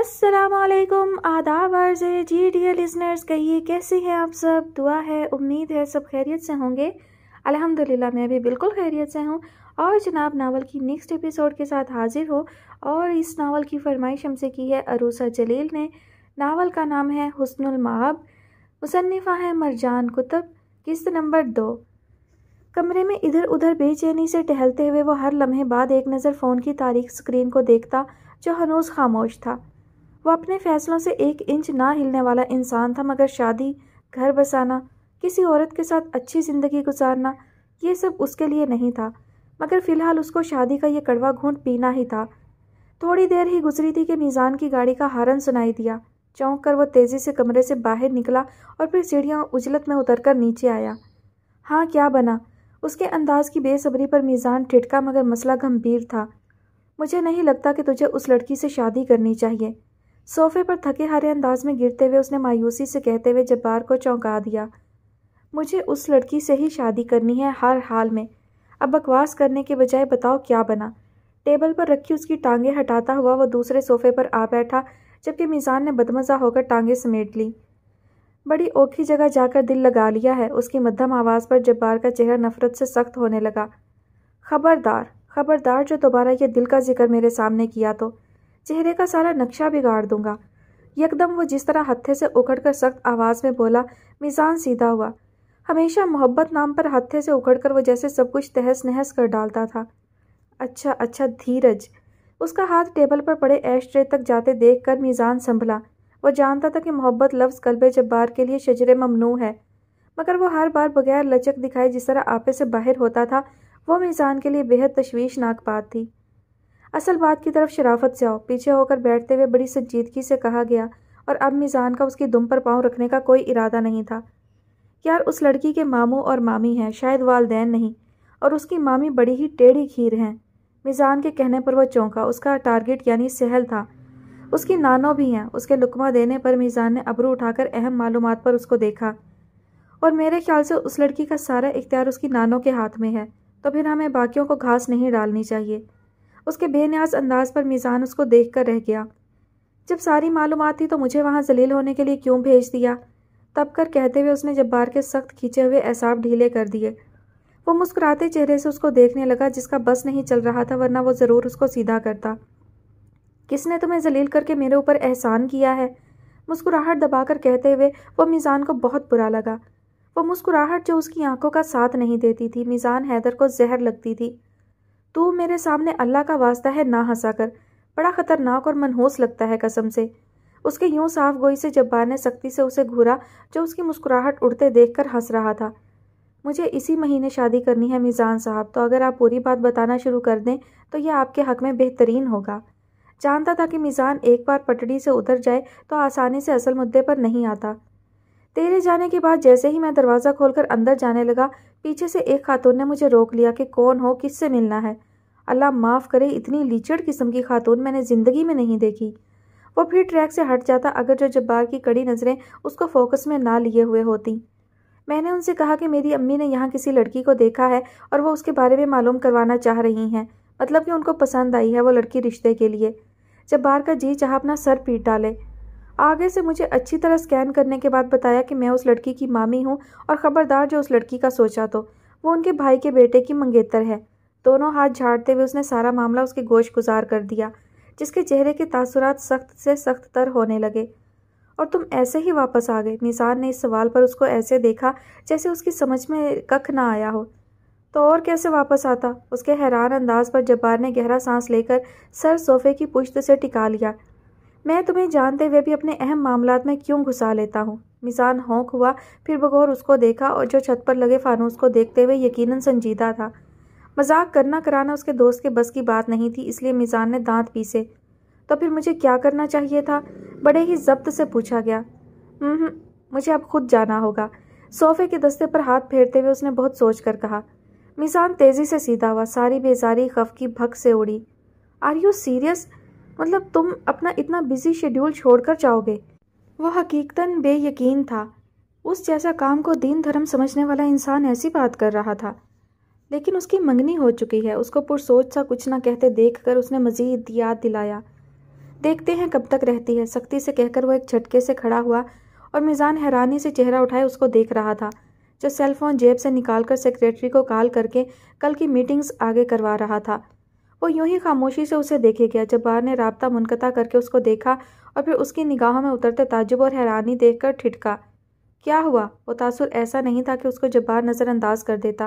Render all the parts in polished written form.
अस्सलाम वालेकुम, आदाब अर्ज़ है जी डियर लिसनर्स। कहिए कैसे हैं आप सब। दुआ है, उम्मीद है सब खैरियत से होंगे। अल्हम्दुलिल्लाह मैं भी बिल्कुल खैरियत से हूँ। और जनाब नावल की नेक्स्ट एपिसोड के साथ हाजिर हो। और इस नावल की फरमाइश हमसे की है अरूसा जलील ने। नावल का नाम है हुस्नुल माब, मुसन्निफ़ा है मरजान कुतब, किस्त नंबर 2। कमरे में इधर उधर बेचैनी से टहलते हुए वो हर लम्हे बाद एक नज़र फ़ोन की तारीख स्क्रीन को देखता जो हनूज़ खामोश था। वो अपने फ़ैसलों से एक इंच ना हिलने वाला इंसान था, मगर शादी, घर बसाना, किसी औरत के साथ अच्छी ज़िंदगी गुजारना, ये सब उसके लिए नहीं था। मगर फ़िलहाल उसको शादी का ये कड़वा घूंट पीना ही था। थोड़ी देर ही गुजरी थी कि मीज़ान की गाड़ी का हॉर्न सुनाई दिया। चौंक कर वो तेज़ी से कमरे से बाहर निकला और फिर सीढ़ियाँ उजलत में उतरकर नीचे आया। हाँ, क्या बना? उसके अंदाज की बेसब्री पर मीज़ान ठिठका, मगर मसला गंभीर था। मुझे नहीं लगता कि तुझे उस लड़की से शादी करनी चाहिए। सोफे पर थके हारे अंदाज में गिरते हुए उसने मायूसी से कहते हुए जब्बार को चौंका दिया। मुझे उस लड़की से ही शादी करनी है हर हाल में। अब बकवास करने के बजाय बताओ क्या बना। टेबल पर रखी उसकी टांगें हटाता हुआ वो दूसरे सोफे पर आ बैठा, जबकि मीज़ान ने बदमज़ा होकर टांगें समेट ली। बड़ी औखी जगह जाकर दिल लगा लिया है। उसकी मध्यम आवाज़ पर जब्बार का चेहरा नफरत से सख्त होने लगा। खबरदार खबरदार, जो दोबारा ये दिल का जिक्र मेरे सामने किया तो चेहरे का सारा नक्शा बिगाड़ दूंगा। यकदम वो जिस तरह हत्थे से उखड़कर सख्त आवाज़ में बोला, मीज़ान सीधा हुआ। हमेशा मोहब्बत नाम पर हत्थे से उखड़कर वो जैसे सब कुछ तहस नहस कर डालता था। अच्छा अच्छा, धीरज। उसका हाथ टेबल पर पड़े ऐश ट्रे तक जाते देख कर मीज़ान संभला। वो जानता था कि मोहब्बत लफ्ज़ कल्बे जब्बार के लिए शजरे ममनू है, मगर वो हर बार बगैर लचक दिखाए जिस तरह आपे से बाहर होता था, वो मीज़ान के लिए बेहद तशवीशनाक बात थी। असल बात की तरफ शराफत से आओ। पीछे होकर बैठते हुए बड़ी संजीदगी से कहा गया, और अब मीज़ान का उसकी दुम पर पाँव रखने का कोई इरादा नहीं था। यार, उस लड़की के मामू और मामी हैं, शायद वालदैन नहीं, और उसकी मामी बड़ी ही टेढ़ी खीर हैं। मीज़ान के कहने पर वो चौंका। उसका टारगेट यानी सहल था। उसकी नानो भी हैं। उसके लुकमा देने पर मीज़ान ने अबरू उठाकर अहम मालूमात पर उसको देखा। और मेरे ख्याल से उस लड़की का सारा इख्तियार उसकी नानो के हाथ में है, तो फिर हमें बाकियों को घास नहीं डालनी चाहिए। उसके बेनियाज अंदाज पर मीज़ान उसको देख कर रह गया। जब सारी मालूमात थी तो मुझे वहाँ जलील होने के लिए क्यों भेज दिया? तब कर कहते हुए उसने जब्बार के सख्त खींचे हुए एसाब ढीले कर दिए। वो मुस्कुराते चेहरे से उसको देखने लगा, जिसका बस नहीं चल रहा था, वरना वो ज़रूर उसको सीधा करता। किसने तुम्हें जलील करके मेरे ऊपर एहसान किया है? मुस्कुराहट दबाकर कहते हुए वो मीज़ान को बहुत बुरा लगा। वो मुस्कुराहट जो उसकी आंखों का साथ नहीं देती थी, मीज़ान हैदर को जहर लगती थी। तू मेरे सामने अल्लाह का वास्ता है ना हंसा कर, बड़ा ख़तरनाक और मनहूस लगता है कसम से। उसके यूं साफ गोई से जब्बार ने सख्ती से उसे घूरा, जो उसकी मुस्कुराहट उड़ते देखकर हंस रहा था। मुझे इसी महीने शादी करनी है मीज़ान साहब, तो अगर आप पूरी बात बताना शुरू कर दें तो यह आपके हक़ में बेहतरीन होगा। जानता था कि मीज़ान एक बार पटड़ी से उतर जाए तो आसानी से असल मुद्दे पर नहीं आता। तेरे जाने के बाद जैसे ही मैं दरवाज़ा खोलकर अंदर जाने लगा, पीछे से एक खातून ने मुझे रोक लिया कि कौन हो, किससे मिलना है। अल्लाह माफ़ करे, इतनी लीचड़ किस्म की खातून मैंने ज़िंदगी में नहीं देखी। वो फिर ट्रैक से हट जाता अगर जो जब्बार की कड़ी नज़रें उसको फोकस में ना लिए हुए होती। मैंने उनसे कहा कि मेरी अम्मी ने यहाँ किसी लड़की को देखा है और वो उसके बारे में मालूम करवाना चाह रही हैं, मतलब कि उनको पसंद आई है वो लड़की रिश्ते के लिए। जब्बार का जी चाह अपना सर पीट डाले। आगे से मुझे अच्छी तरह स्कैन करने के बाद बताया कि मैं उस लड़की की मामी हूँ, और ख़बरदार जो उस लड़की का सोचा तो वो उनके भाई के बेटे की मंगेतर है। दोनों हाथ झाड़ते हुए उसने सारा मामला उसके गोश गुजार कर दिया, जिसके चेहरे के तासुरात सख्त से सख्त तर होने लगे। और तुम ऐसे ही वापस आ गए? मीज़ान ने इस सवाल पर उसको ऐसे देखा जैसे उसकी समझ में कख ना आया हो। तो और कैसे वापस आता? उसके हैरान अंदाज पर जब्बार ने गहरा सांस लेकर सर सोफे की पुश्त से टिका लिया। मैं तुम्हें जानते हुए भी अपने अहम मामलात में क्यों घुसा लेता हूँ? मीज़ान होंक हुआ, फिर बगौर उसको देखा, और जो छत पर लगे फानूस को देखते हुए यकीनन संजीदा था। मजाक करना कराना उसके दोस्त के बस की बात नहीं थी, इसलिए मीज़ान ने दांत पीसे। तो फिर मुझे क्या करना चाहिए था? बड़े ही ज़ब्त से पूछा गया। मुझे अब खुद जाना होगा। सोफे के दस्ते पर हाथ फेरते हुए उसने बहुत सोच कर कहा। मीज़ान तेज़ी से सीधा हुआ। सारी बेजारी खफ की भक से उड़ी। Are you serious? मतलब तुम अपना इतना बिजी शेड्यूल छोड़कर जाओगे? वो हकीकतन बेयकीन था। उस जैसा काम को दीन धर्म समझने वाला इंसान ऐसी बात कर रहा था। लेकिन उसकी मंगनी हो चुकी है। उसको पुरसोच सा कुछ न कहते देखकर उसने मज़ीद याद दिलाया। دیکھتے ہیں کب تک رہتی ہے، سختی سے کہہ کر وہ ایک جھٹکے سے کھڑا ہوا اور میزان حیرانی سے چہرہ اٹھائے اس کو دیکھ رہا تھا، جو سیل فون جیب سے نکال کر سیکریٹری کو کال کر کے کل کی میٹنگز آگے کروا رہا تھا۔ وہ یوں ہی خاموشی سے اسے دیکھے گیا۔ جبار نے رابطہ منقطع کر کے اس کو دیکھا اور پھر اس کی نگاہوں میں اترتے تعجب اور حیرانی دیکھ کر ٹھٹکا۔ کیا ہوا؟ وہ تاثر ایسا نہیں تھا کہ اس کو جبار نظر انداز کر دیتا۔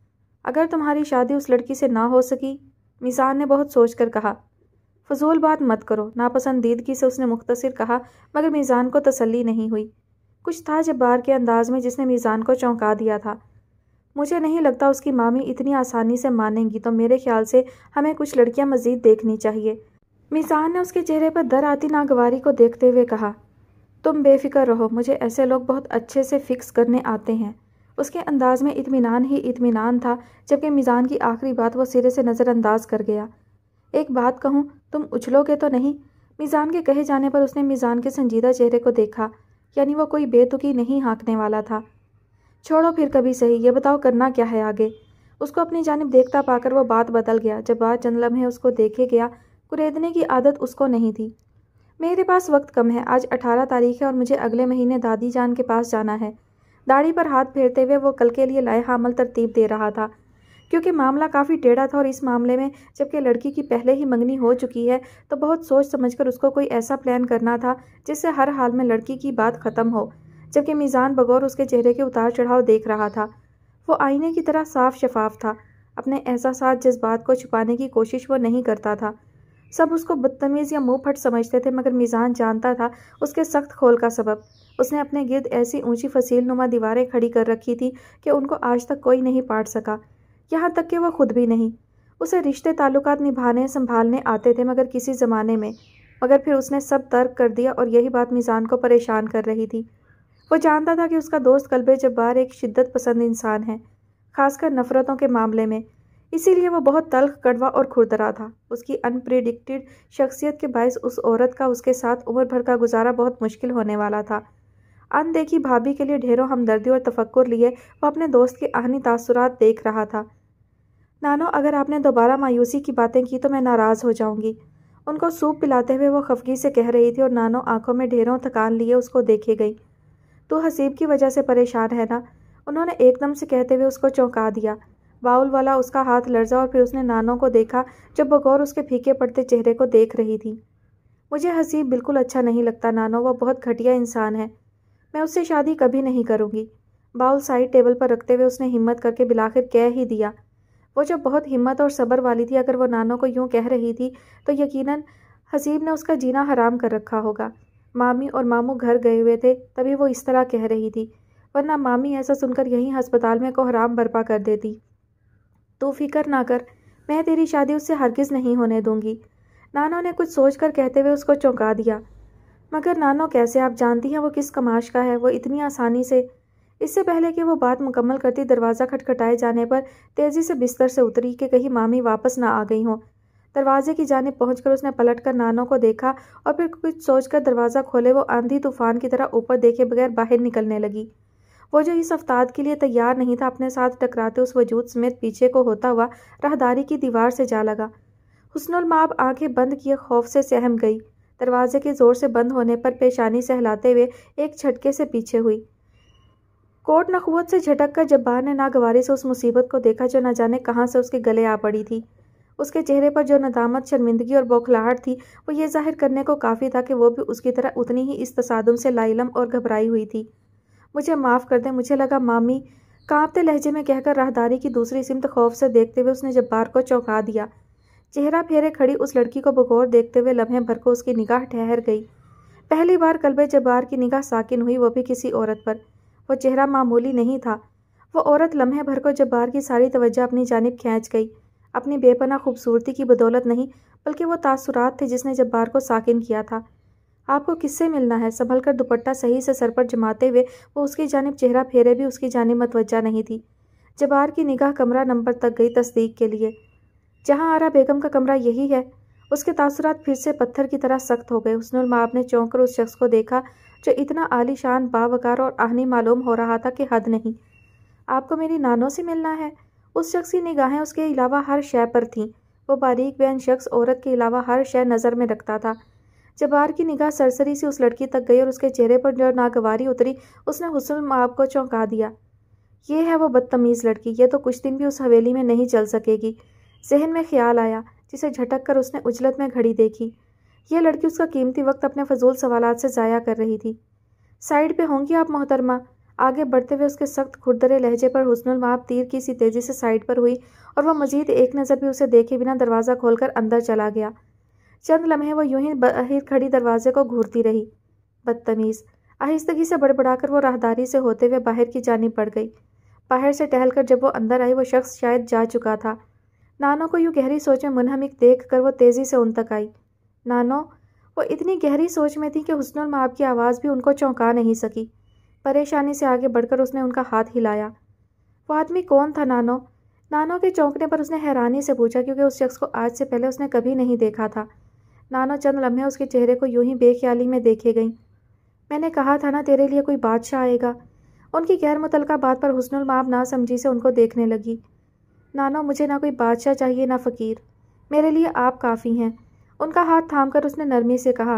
اگر تمہاری شادی اس لڑکی سے نہ ہو سکی، میزان نے بہت سوچ کر کہا۔ فضول بات مت کرو، ناپسندیدگی سے اس نے مختصر کہا، مگر میزان کو تسلی نہیں ہوئی۔ کچھ تھا جبار کے انداز میں جس نے میزان کو چونکا دیا تھا۔ مجھے نہیں لگتا اس کی مامی اتنی آسانی سے مانیں گی، تو میرے خیال سے ہمیں کچھ لڑکیاں مزید دیکھنی چاہیے۔ میزان نے اس کے چہرے پر در آتی ناگواری کو دیکھتے ہوئے کہا۔ تم بے فکر رہو، مجھے ایسے لوگ بہت اچھے سے فکس کرنے آتے ہیں۔ اس کے انداز میں اطمینان ہی اطمینان تھا، جبکہ میزان کی آخری بات وہ سرے سے نظر انداز کر گیا۔ ایک بات کہوں، تم اچھلو گے تو نہیں؟ میزان کے کہے جانے پر اس نے میزان کے سنجیدہ چہرے کو دیکھا، یعنی وہ کوئی بے تکی نہیں ہانکنے والا تھا۔ چھوڑو پھر کبھی صحیح، یہ بتاؤ کرنا کیا ہے آگے؟ اس کو اپنی جانب دیکھتا پا کر وہ بات بدل گیا۔ جبار چند لمحے اس کو دیکھے گیا، کریدنے کی عادت اس کو نہیں تھی۔ میرے پاس وقت کم ہے، آج 18 تاریخ ہے اور مجھے اگلے مہینے دادی جان کے پاس جانا ہے۔ داڑھی پر ہاتھ پھیرتے ہوئے وہ کل کے لیے لائحہ عمل ترتیب دے رہا تھا، کیونکہ معاملہ کافی ٹیڑھا تھا اور اس معاملے میں جبکہ لڑکی کی پہلے ہی منگنی ہو چکی ہے تو بہت سوچ سمجھ کر اس کو کوئی ایسا پلان کرنا تھا جس سے ہر حال میں لڑکی کی بات ختم ہو۔ جبکہ میزان بغور اس کے چہرے کے اتار چڑھاؤ دیکھ رہا تھا۔ وہ آئینے کی طرح صاف شفاف تھا، اپنے احساسات جذبات کو چھپانے کی کوشش وہ نہیں کرتا تھا۔ سب اس کو بدتمیز یا منہ پھٹ سمجھتے تھے، مگر میزان جانتا تھا اس کے سخت کھول کا سبب۔ اس نے اپنے گرد ایسی اونچی فصیل نما دیواریں کھڑی کر رکھی تھی کہ ان کو آج تک کوئی نہیں پاٹ سکا، یہاں تک کہ وہ خود بھی نہیں۔ اسے رشتے تعلقات نبھانے سنبھالنے آتے تھے مگر کسی زمانے میں، مگر پھر اس نے سب ترک کر دیا اور یہی بات میزان کو پریشان کر رہی تھی۔ وہ جانتا تھا کہ اس کا دوست قلب جبار ایک شدت پسند انسان ہے، خاص کر نفرتوں کے معاملے میں، اسی لیے وہ بہت تلخ، کڑوا اور کھردرا تھا۔ اس کی ان پریڈکٹڈ شخصیت کے باعث اس عورت کا اس کے ساتھ عمر بھر کا گزارا بہت مشکل ہونے والا تھا۔ ان دیکھی بھابھی کے لیے ڈھیروں ہمدردی اور تفکر لیے وہ اپنے دوست کے آہنی تاثرات دیکھ رہا تھا۔ نانو، اگر آپ نے دوبارہ مایوسی کی باتیں کی تو میں ناراض ہو جاؤں گی۔ ان کو سوپ پلاتے ہوئے وہ خفگی سے کہہ رہی تھی اور نانو آنکھوں میں ڈھیروں تھکان لیے اس کو دیکھے گئی۔ تو حسیب کی وجہ سے پریشان ہے نا؟ انہوں نے ایک دم سے کہتے ہوئے اس کو چونکا دیا۔ باؤل والا اس کا ہاتھ لرزا اور پھر اس نے نانو کو دیکھا جو بغور اس کے پھیکے پڑتے چہرے کو دیکھ رہی تھی۔ مجھے حسیب بالکل اچھا نہیں لگتا نانو، وہ بہت گھٹیا انسان ہے، میں اس سے شادی کبھی نہیں کروں گی۔ باؤل سائڈ ٹیبل پر رکھتے ہوئے اس نے ہمت کر کے بالآخر کہہ ہی دیا۔ وہ جو بہت ہمت اور صبر والی تھی، اگر وہ نانو کو یوں کہہ رہی تھی تو یقیناً حسیب نے اس کا جینا حرام کر رکھا ہوگا۔ مامی اور ماموں گھر گئے ہوئے تھے تبھی وہ اس طرح کہہ رہی تھی، ورنہ مامی ایسا سن کر یہیں ہسپتال میں کوحرام برپا کر دیتی۔ تو فکر نہ کر، میں تیری شادی اس سے ہرگز نہیں ہونے دوں گی، نانو نے کچھ سوچ کر کہتے ہوئے اس کو چونکا دیا۔ مگر نانو کیسے؟ آپ جانتی ہیں وہ کس کماش کا ہے، وہ اتنی آسانی سے… اس سے پہلے کہ وہ بات مکمل کرتی دروازہ کھٹکھٹائے جانے پر تیزی سے بستر سے اتری کہ کہیں مامی واپس نہ آ گئی ہوں۔ دروازے کی جانب پہنچ کر اس نے پلٹ کر نانو کو دیکھا اور پھر کچھ سوچ کر دروازہ کھولے وہ آندھی طوفان کی طرح اوپر دیکھے بغیر باہر نکلنے لگی۔ وہ جو اس افتاد کے لیے تیار نہیں تھا، اپنے ساتھ ٹکراتے اس وجود سمیت پیچھے کو ہوتا ہوا راہداری کی دیوار سے جا لگا۔ حسن المآب آنکھیں بند کیے خوف سے سہم گئی۔ دروازے کے زور سے بند ہونے پر پیشانی سہلاتے ہوئے ایک جھٹکے سے پیچھے ہوئی۔ کوٹ نخوت سے جھٹک کر جبار نے ناگواری سے اس مصیبت کو دیکھا جو نہ جانے کہاں سے اس کے گلے آ پڑی تھی۔ اس کے چہرے پر جو ندامت، شرمندگی اور بوکھلاہٹ تھی، وہ یہ ظاہر کرنے کو کافی تھا کہ وہ بھی اس کی طرح اتنی ہی اس تصادم سے لاعلم اور گھبرائی ہوئی تھی۔ مجھے معاف کر دیں، مجھے لگا مامی، کانپتے لہجے میں کہہ کر راہداری کی دوسری سمت خوف سے دیکھتے ہوئے اس نے جبار کو چونکا دیا۔ چہرہ پھیرے کھڑی اس لڑکی کو بغور دیکھتے ہوئے لمحے بھر کو اس کی نگاہ ٹھہر گئی۔ پہلی بار قلب جبار کی نگاہ ساکن ہوئی، وہ بھی کسی عورت پر۔ وہ چہرہ معمولی نہیں تھا۔ وہ عورت لمحے بھر کو جبار کی ساری توجہ اپنی جانب کھینچ گئی، اپنی بے پناہ خوبصورتی کی بدولت نہیں بلکہ وہ تاثرات تھے جس نے جبار کو ساکن کیا تھا۔ آپ کو کس سے ملنا ہے؟ سنبھل کر دوپٹہ صحیح سے سر پر جماتے ہوئے وہ اس کی جانب چہرہ پھیرے بھی اس کی جانب متوجہ نہیں تھی۔ جبار کی نگاہ کمرہ نمبر تک گئی تصدیق کے لیے۔ جہاں آرا بیگم کا کمرہ یہی ہے؟ اس کے تاثرات پھر سے پتھر کی طرح سخت ہو گئے۔ حسن المآب نے چونک کر اس شخص کو دیکھا جو اتنا عالی شان، باوقار اور آہنی معلوم ہو رہا تھا کہ حد نہیں۔ آپ کو میری نانو سے ملنا ہے؟ اس شخص کی نگاہیں اس کے علاوہ ہر شے پر تھیں۔ وہ باریک بین شخص عورت کے علاوہ ہر شے نظر میں رکھتا تھا۔ जब्बार की निगाह सरसरी सी उस लड़की तक गई और उसके चेहरे पर जो नागवारी उतरी उसने हुस्न माब को चौंका दिया। ये है वो बदतमीज़ लड़की, ये तो कुछ दिन भी उस हवेली में नहीं चल सकेगी। जहन में ख्याल आया, जिसे झटक कर उसने उजलत में घड़ी देखी। ये लड़की उसका कीमती वक्त अपने फजूल सवालात से ज़ाया कर रही थी। साइड पे होंगी आप मोहतरमा? आगे बढ़ते हुए उसके सख्त खुरदरे लहजे पर हुस्नुल माब तीर की सी तेज़ी से साइड पर हुई और वह मजीद एक नज़र भी उसे देखे बिना दरवाज़ा खोलकर अंदर चला गया। चंद लम्हे वो यूं ही बाहर खड़ी दरवाजे को घूरती रही। बदतमीज़, आहिस्तगी से बड़बड़ाकर वो राहदारी से होते हुए बाहर की जानिब बढ़ गई। बाहर से टहलकर जब वो अंदर आई वो शख्स शायद जा चुका था। नानो को यूं गहरी सोच में मुनहमिक देख कर वो तेज़ी से उन तक आई। नानो, वो इतनी गहरी सोच में थी कि हुस्नुल माब की आवाज़ भी उनको चौंका नहीं सकी। परेशानी से आगे बढ़कर उसने उनका हाथ हिलाया। वो आदमी कौन था नानो? नानो के चौंकने पर उसने हैरानी से पूछा, क्योंकि उस शख्स को आज से पहले उसने कभी नहीं देखा था। नानो चंद लम्हे उसके चेहरे को यूं ही बेख्याली में देखे गईं। मैंने कहा था ना तेरे लिए कोई बादशाह आएगा। उनकी गैर मुतलका बात पर हुस्नुल माब ना समझी से उनको देखने लगी। नानो, मुझे ना कोई बादशाह चाहिए ना फ़कीर, मेरे लिए आप काफ़ी हैं। उनका हाथ थामकर उसने नरमी से कहा।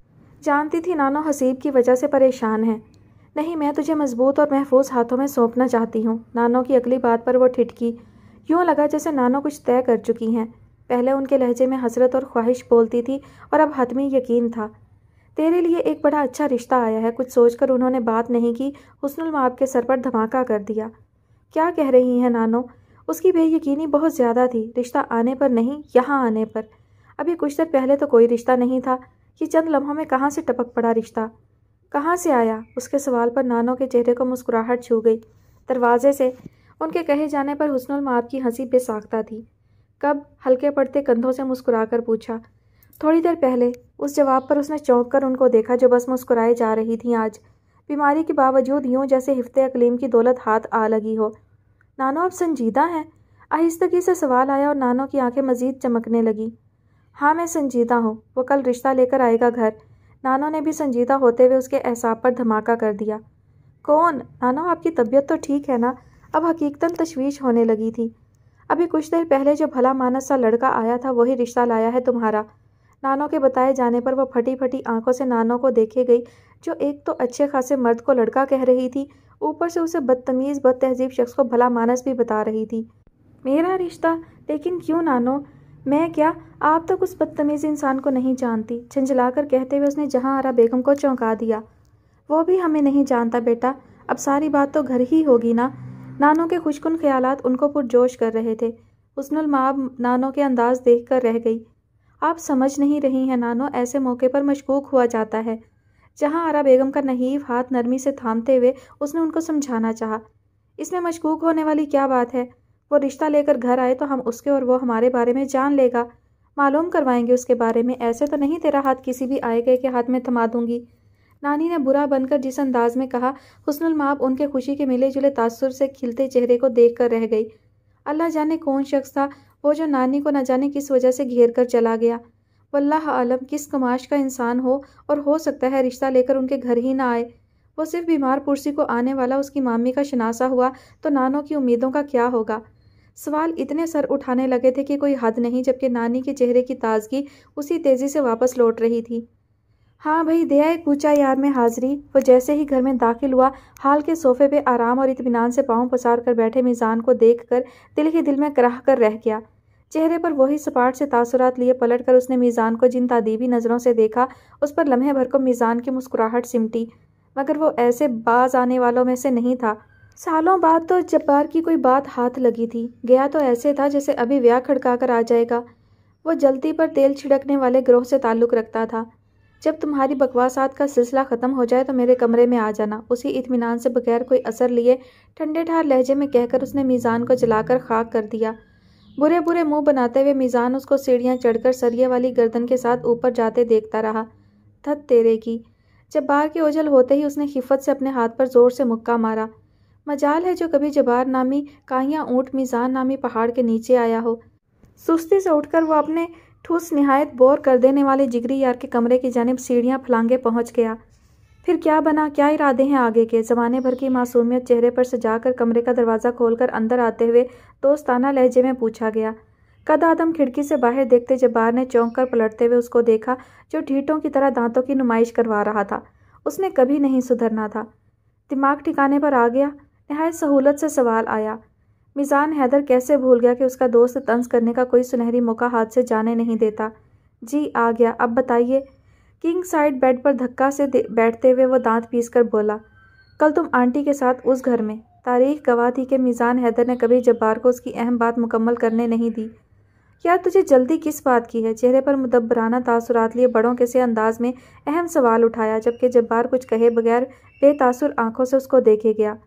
जानती थी नानो हसीब की वजह से परेशान है। नहीं, मैं तुझे मजबूत और महफूज हाथों में सौंपना चाहती हूँ। नानो की अगली बात पर वो ठिठकी। यूँ लगा जैसे नानो कुछ तय कर चुकी हैं। पहले उनके लहजे में हसरत और ख्वाहिश बोलती थी और अब हतमी यकीन था। तेरे लिए एक बड़ा अच्छा रिश्ता आया है। कुछ सोचकर उन्होंने बात नहीं की, हुस्नुल माब के सर पर धमाका कर दिया। क्या कह रही हैं नानो? उसकी बेयकीनी बहुत ज़्यादा थी। रिश्ता आने पर नहीं, यहाँ आने पर। अभी कुछ देर पहले तो कोई रिश्ता नहीं था। ये चंद लम्हों में कहाँ से टपक पड़ा रिश्ता? कहाँ से आया? उसके सवाल पर नानो के चेहरे को मुस्कुराहट छू गई। दरवाजे से उनके कहे जाने पर हुस्नुल माब की हंसी बेसाख्ता थी। कब? हल्के पड़ते कंधों से मुस्कुराकर पूछा। थोड़ी देर पहले। उस जवाब पर उसने चौंक कर उनको देखा जो बस मुस्कुराए जा रही थीं आज, बीमारी के बावजूद यूं जैसे हिफ्ते अकलीम की दौलत हाथ आ लगी हो। नानो, आप संजीदा हैं? आहिस्तगी से सवाल आया और नानो की आंखें मजीद चमकने लगी। हाँ, मैं संजीदा हूँ। वो कल रिश्ता लेकर आएगा घर। नानो ने भी संजीदा होते हुए उसके एहसाब पर धमाका कर दिया। कौन? नानो, आपकी तबीयत तो ठीक है ना? अब हकीकतन तशवीश होने लगी थी। अभी कुछ देर पहले जो भला मानस सा लड़का आया था वही रिश्ता लाया है तुम्हारा। नानो के बताए जाने पर वो फटी फटी आंखों से नानो को देखे गई, जो एक तो अच्छे खासे मर्द को लड़का कह रही थी, ऊपर से उसे बदतमीज़ बदतहजीब शख्स को भला मानस भी बता रही थी। मेरा रिश्ता? लेकिन क्यों नानो? मैं क्या? आप तक उस बदतमीज़ इंसान को नहीं जानती। झंझलाकर कहते हुए उसने जहां आरा बेगम को चौंका दिया। वो भी हमें नहीं जानता बेटा। अब सारी बात तो घर ही होगी ना। नानो के खुशकुन ख्यालात उनको पुरजोश कर रहे थे। हुस्नुल माब नानो के अंदाज देख कर रह गई। आप समझ नहीं रही हैं नानो, ऐसे मौके पर मशकूक हुआ जाता है। जहां आरा बेगम का नहीफ हाथ नरमी से थामते हुए उसने उनको समझाना चाहा। इसमें मशकूक होने वाली क्या बात है? वो रिश्ता लेकर घर आए तो हम उसके और वो हमारे बारे में जान लेगा। मालूम करवाएंगे उसके बारे में। ऐसे तो नहीं तेरा हाथ किसी भी आए गए के हाथ में थमा दूंगी। नानी ने बुरा बनकर जिस अंदाज में कहा, हुस्नुल माब उनके खुशी के मिले जुले तासुर से खिलते चेहरे को देख कर रह गई। अल्लाह जाने कौन शख्स था वो जो नानी को न जाने किस वजह से घेर कर चला गया। वल्लाह आलम किस कमाश का इंसान हो, और हो सकता है रिश्ता लेकर उनके घर ही ना आए। वो सिर्फ बीमार पुरसी को आने वाला उसकी मामी का शनासा हुआ तो नानो की उम्मीदों का क्या होगा? सवाल इतने सर उठाने लगे थे कि कोई हद नहीं, जबकि नानी के चेहरे की ताजगी उसी तेज़ी से वापस लौट रही थी। हाँ भाई, दे आए कूचा यार में हाजिरी। वो जैसे ही घर में दाखिल हुआ, हाल के सोफे पे आराम और इत्मीनान से पाँव पसार कर बैठे मिजान को देखकर दिल ही दिल में कराह कर रह गया। चेहरे पर वही सपाट से तासुरात लिए पलटकर उसने मिजान को जिन तादीबी नज़रों से देखा, उस पर लम्हे भर को मिजान की मुस्कुराहट सिमटी, मगर वो ऐसे बाज आने वालों में से नहीं था। सालों बाद तो जब्बार की कोई बात हाथ लगी थी। गया तो ऐसे था जैसे अभी ब्याह खड़का कर आ जाएगा। वो जल्दी पर तेल छिड़कने वाले ग्रोह से ताल्लुक़ रखता था। जब तुम्हारी बकवासात का सिलसिला ख़त्म हो जाए तो मेरे कमरे में आ जाना। उसी इत्मीनान से बगैर कोई असर लिए ठंडे ठार लहजे में कहकर उसने मीज़ान को जलाकर खाक कर दिया। बुरे बुरे मुंह बनाते हुए मीज़ान उसको सीढ़ियाँ चढ़कर सरिये वाली गर्दन के साथ ऊपर जाते देखता रहा। धत तेरे की। जब्बार के ओझल होते ही उसने खिफ़त से अपने हाथ पर ज़ोर से मुक्का मारा। मजाल है जो कभी जब्बार नामी काइयाँ ऊँट मीज़ान नामी पहाड़ के नीचे आया हो। सुस्ती से उठकर वो अपने ठूस निहायत बोर कर देने वाले जिगरी यार के कमरे की जानिब सीढ़ियाँ फलांगे पहुँच गया। फिर क्या बना? क्या इरादे हैं आगे के? ज़माने भर की मासूमियत चेहरे पर सजाकर कमरे का दरवाज़ा खोलकर अंदर आते हुए दोस्ताना लहजे में पूछा गया। कद आदम खिड़की से बाहर देखते जब्बार ने चौंक कर पलटते हुए उसको देखा, जो ढीठों की तरह दांतों की नुमाइश करवा रहा था। उसने कभी नहीं सुधरना था। दिमाग ठिकाने पर आ गया। नहायत सहूलत से सवाल आया, मिजान हैदर कैसे भूल गया कि उसका दोस्त तंज करने का कोई सुनहरी मौका हाथ से जाने नहीं देता। जी आ गया, अब बताइए। किंग साइड बेड पर धक्का से बैठते हुए वो दांत पीस कर बोला, कल तुम आंटी के साथ उस घर में। तारीख गवाह थी कि मिजान हैदर ने कभी जब्बार को उसकी अहम बात मुकम्मल करने नहीं दी। यार तुझे जल्दी किस बात की है? चेहरे पर मुदब्बराना तासुरात लिए बड़ों के से अंदाज में अहम सवाल उठाया, जबकि जब्बार कुछ कहे बगैर बेतासुर आंखों से उसको देखे गया।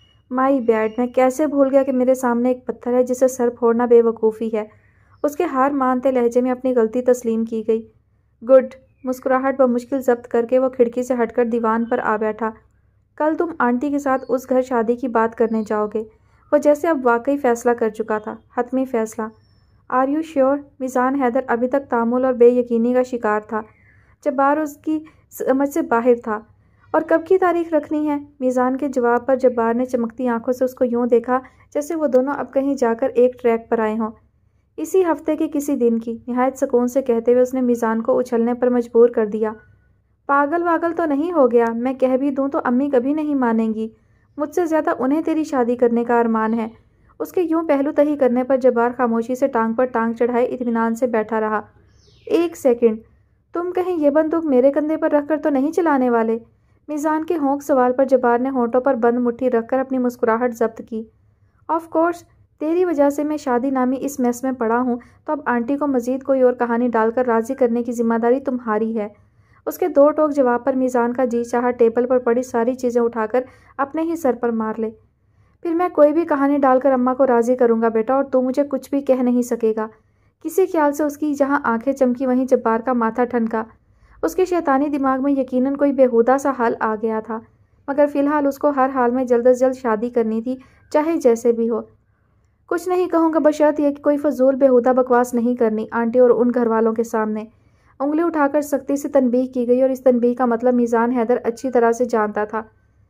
माई बैड, मैं कैसे भूल गया कि मेरे सामने एक पत्थर है जिसे सर फोड़ना बेवकूफ़ी है। उसके हार मानते लहजे में अपनी गलती तस्लीम की गई। गुड। मुस्कुराहट बमुश्किल जब्त करके वो खिड़की से हटकर दीवान पर आ बैठा। कल तुम आंटी के साथ उस घर शादी की बात करने जाओगे। वो जैसे अब वाकई फ़ैसला कर चुका था, हतमी फ़ैसला। Are you sure? Mizan Haider अभी तक तामुल और बेयकीनी का शिकार था। जब्बार उसकी समझ से बाहर था। और कब की तारीख रखनी है? मिजान के जवाब पर जब्बार ने चमकती आंखों से उसको यूं देखा जैसे वो दोनों अब कहीं जाकर एक ट्रैक पर आए हों। इसी हफ्ते के किसी दिन की, निहायत सुकून से कहते हुए उसने मिजान को उछलने पर मजबूर कर दिया। पागल वागल तो नहीं हो गया? मैं कह भी दूं तो अम्मी कभी नहीं मानेंगी। मुझसे ज़्यादा उन्हें तेरी शादी करने का अरमान है। उसके यूं पहलू तही करने पर जब्बार खामोशी से टांग पर टांग चढ़ाए इत्मीनान से बैठा रहा। एक सेकंड, तुम कहीं ये बंदूक मेरे कंधे पर रखकर तो नहीं चलाने वाले? मिजान के होंक सवाल पर जब्बार ने होंठों पर बंद मुट्ठी रखकर अपनी मुस्कुराहट जब्त की। ऑफ कोर्स, तेरी वजह से मैं शादी नामी इस मेस में पड़ा हूँ, तो अब आंटी को मजीद कोई और कहानी डालकर राज़ी करने की जिम्मेदारी तुम्हारी है। उसके दो टोक जवाब पर मिजान का जी चाहा टेबल पर पड़ी सारी चीज़ें उठाकर अपने ही सर पर मार ले। फिर मैं कोई भी कहानी डालकर अम्मा को राज़ी करूँगा बेटा, और तू मुझे कुछ भी कह नहीं सकेगा। किसी ख्याल से उसकी जहाँ आंखें चमकी वहीं जब्बार का माथा ठनका। उसके शैतानी दिमाग में यकीनन कोई बेहुदा सा हाल आ गया था, मगर फ़िलहाल उसको हर हाल में जल्द अज जल्द शादी करनी थी, चाहे जैसे भी हो। कुछ नहीं कहूँगा बशर्त यह कि कोई फजूल बेहुदा बकवास नहीं करनी आंटी और उन घर वालों के सामने। उंगली उठाकर सख्ती से तनबीह की गई, और इस तनबीह का मतलब मिजान हैदर अच्छी तरह से जानता था।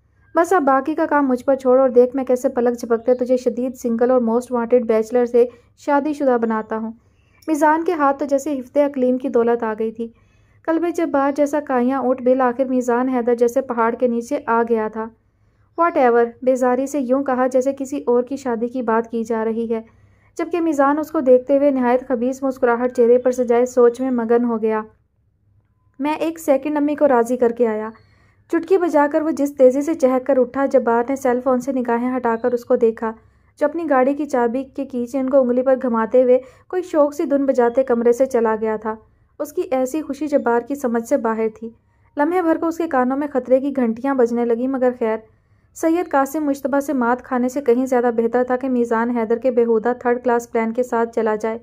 बस अब बाकी का काम मुझ पर छोड़ और देख मैं कैसे पलक झपकते तुझे शदीद सिंगल और मोस्ट वांटेड बैचलर से शादीशुदा बनाता हूँ। मिजान के हाथ तो जैसे हिफ्ते अकलीम की दौलत आ गई थी। कल्बे जब्बार जैसा काइयाँ ऊँट बिल आखिर मिजान हैदर जैसे पहाड़ के नीचे आ गया था। वॉट एवर, बेजारी से यूं कहा जैसे किसी और की शादी की बात की जा रही है, जबकि मिजान उसको देखते हुए निहायत खबीस मुस्कुराहट चेहरे पर सजाए सोच में मगन हो गया। मैं एक सेकंड अम्मी को राज़ी करके आया। चुटकी बजाकर वो जिस तेज़ी से चहक कर उठा, जब्बार ने सेल फोन से निगाहें हटाकर उसको देखा, जो अपनी गाड़ी की चाबी के कीचेन को उंगली पर घुमाते हुए कोई शौक सी धुन बजाते कमरे से चला गया था। उसकी ऐसी खुशी जब्बार की समझ से बाहर थी। लम्हे भर को उसके कानों में खतरे की घंटियां बजने लगीं, मगर खैर, सैयद कासिम मुश्तबा से मात खाने से कहीं ज़्यादा बेहतर था कि मिजान हैदर के बेहुदा थर्ड क्लास प्लान के साथ चला जाए।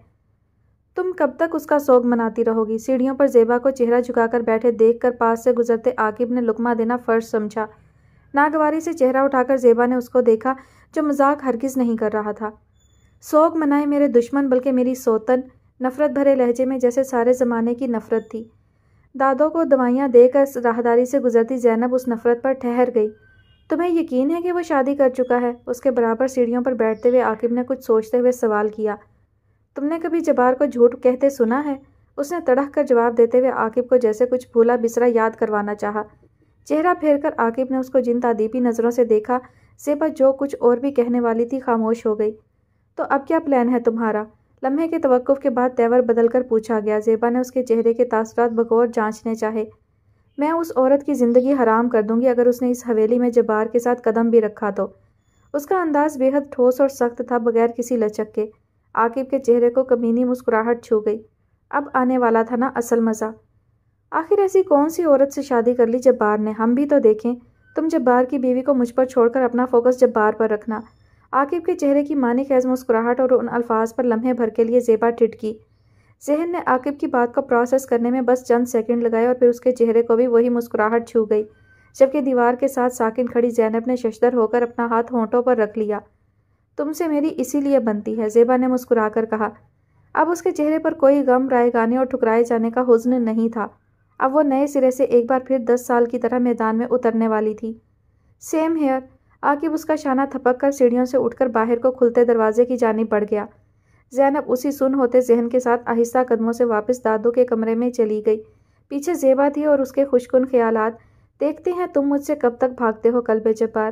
तुम कब तक उसका सोग मनाती रहोगी? सीढ़ियों पर ज़ेबा को चेहरा झुकाकर बैठे देखकर पास से गुजरते आकिब ने लुकमा देना फ़र्ज समझा। नागवारी से चेहरा उठाकर ज़ेबा ने उसको देखा, जो मजाक हरगिज़ नहीं कर रहा था। सोग मनाए मेरे दुश्मन, बल्कि मेरी सोतन, नफ़रत भरे लहजे में जैसे सारे ज़माने की नफ़रत थी। दादों को दवाइयाँ देकर राहदारी से गुजरती ज़ैनब उस नफ़रत पर ठहर गई। तुम्हें यकीन है कि वो शादी कर चुका है? उसके बराबर सीढ़ियों पर बैठते हुए आकिब ने कुछ सोचते हुए सवाल किया। तुमने कभी जब्बार को झूठ कहते सुना है? उसने तड़क कर जवाब देते हुए आकिब को जैसे कुछ भूला बिसरा याद करवाना चाहा। चेहरा फेरकर आकिब ने उसको जिन तादीबी नज़रों से देखा, ज़ेबा जो कुछ और भी कहने वाली थी खामोश हो गई। तो अब क्या प्लान है तुम्हारा? लम्हे के तवक्कुफ के बाद तेवर बदल कर पूछा गया। ज़ेबा ने उसके चेहरे के तासुरात बगौर जांचने चाहे। मैं उस औरत की ज़िंदगी हराम कर दूंगी अगर उसने इस हवेली में जब्बार के साथ कदम भी रखा तो। उसका अंदाज बेहद ठोस और सख्त था, बगैर किसी लचक के। आकिब के चेहरे को कमीनी मुस्कुराहट छू गई। अब आने वाला था ना असल मज़ा। आखिर ऐसी कौन सी औरत से शादी कर ली जब्बार ने? हम भी तो देखें। तुम जब्बार की बीवी को मुझ पर छोड़कर अपना फोकस जब्बार पर रखना। आकिब के चेहरे की मानी खैज़ मुस्कुराहट और उन अल्फाज पर लम्हे भर के लिए ज़ेबा टिटकी। ज़हन ने आकिब की बात को प्रोसेस करने में बस चंद सेकंड लगाए, और फिर उसके चेहरे को भी वही मुस्कुराहट छू गई, जबकि दीवार के साथ साकिन खड़ी ज़ैनब ने शशदर होकर अपना हाथ होंठों पर रख लिया। तुमसे मेरी इसीलिए बनती है, ज़ेबा ने मुस्कुराकर कहा। अब उसके चेहरे पर कोई गम, रायगाने और ठुकराए जाने का हुज़्न नहीं था। अब वो नए सिरे से एक बार फिर 10 साल की तरह मैदान में उतरने वाली थी। Same here. आकिब उसका शाना थपक कर सीढ़ियों से उठकर बाहर को खुलते दरवाजे की जानिब बढ़ गया। زینب اسی سن ہوتے ذہن کے ساتھ آہستہ قدموں سے واپس دادو کے کمرے میں چلی گئی۔ پیچھے زیبا تھی اور اس کے خوشکن خیالات۔ دیکھتے ہیں تم مجھ سے کب تک بھاگتے ہو کلب جبار۔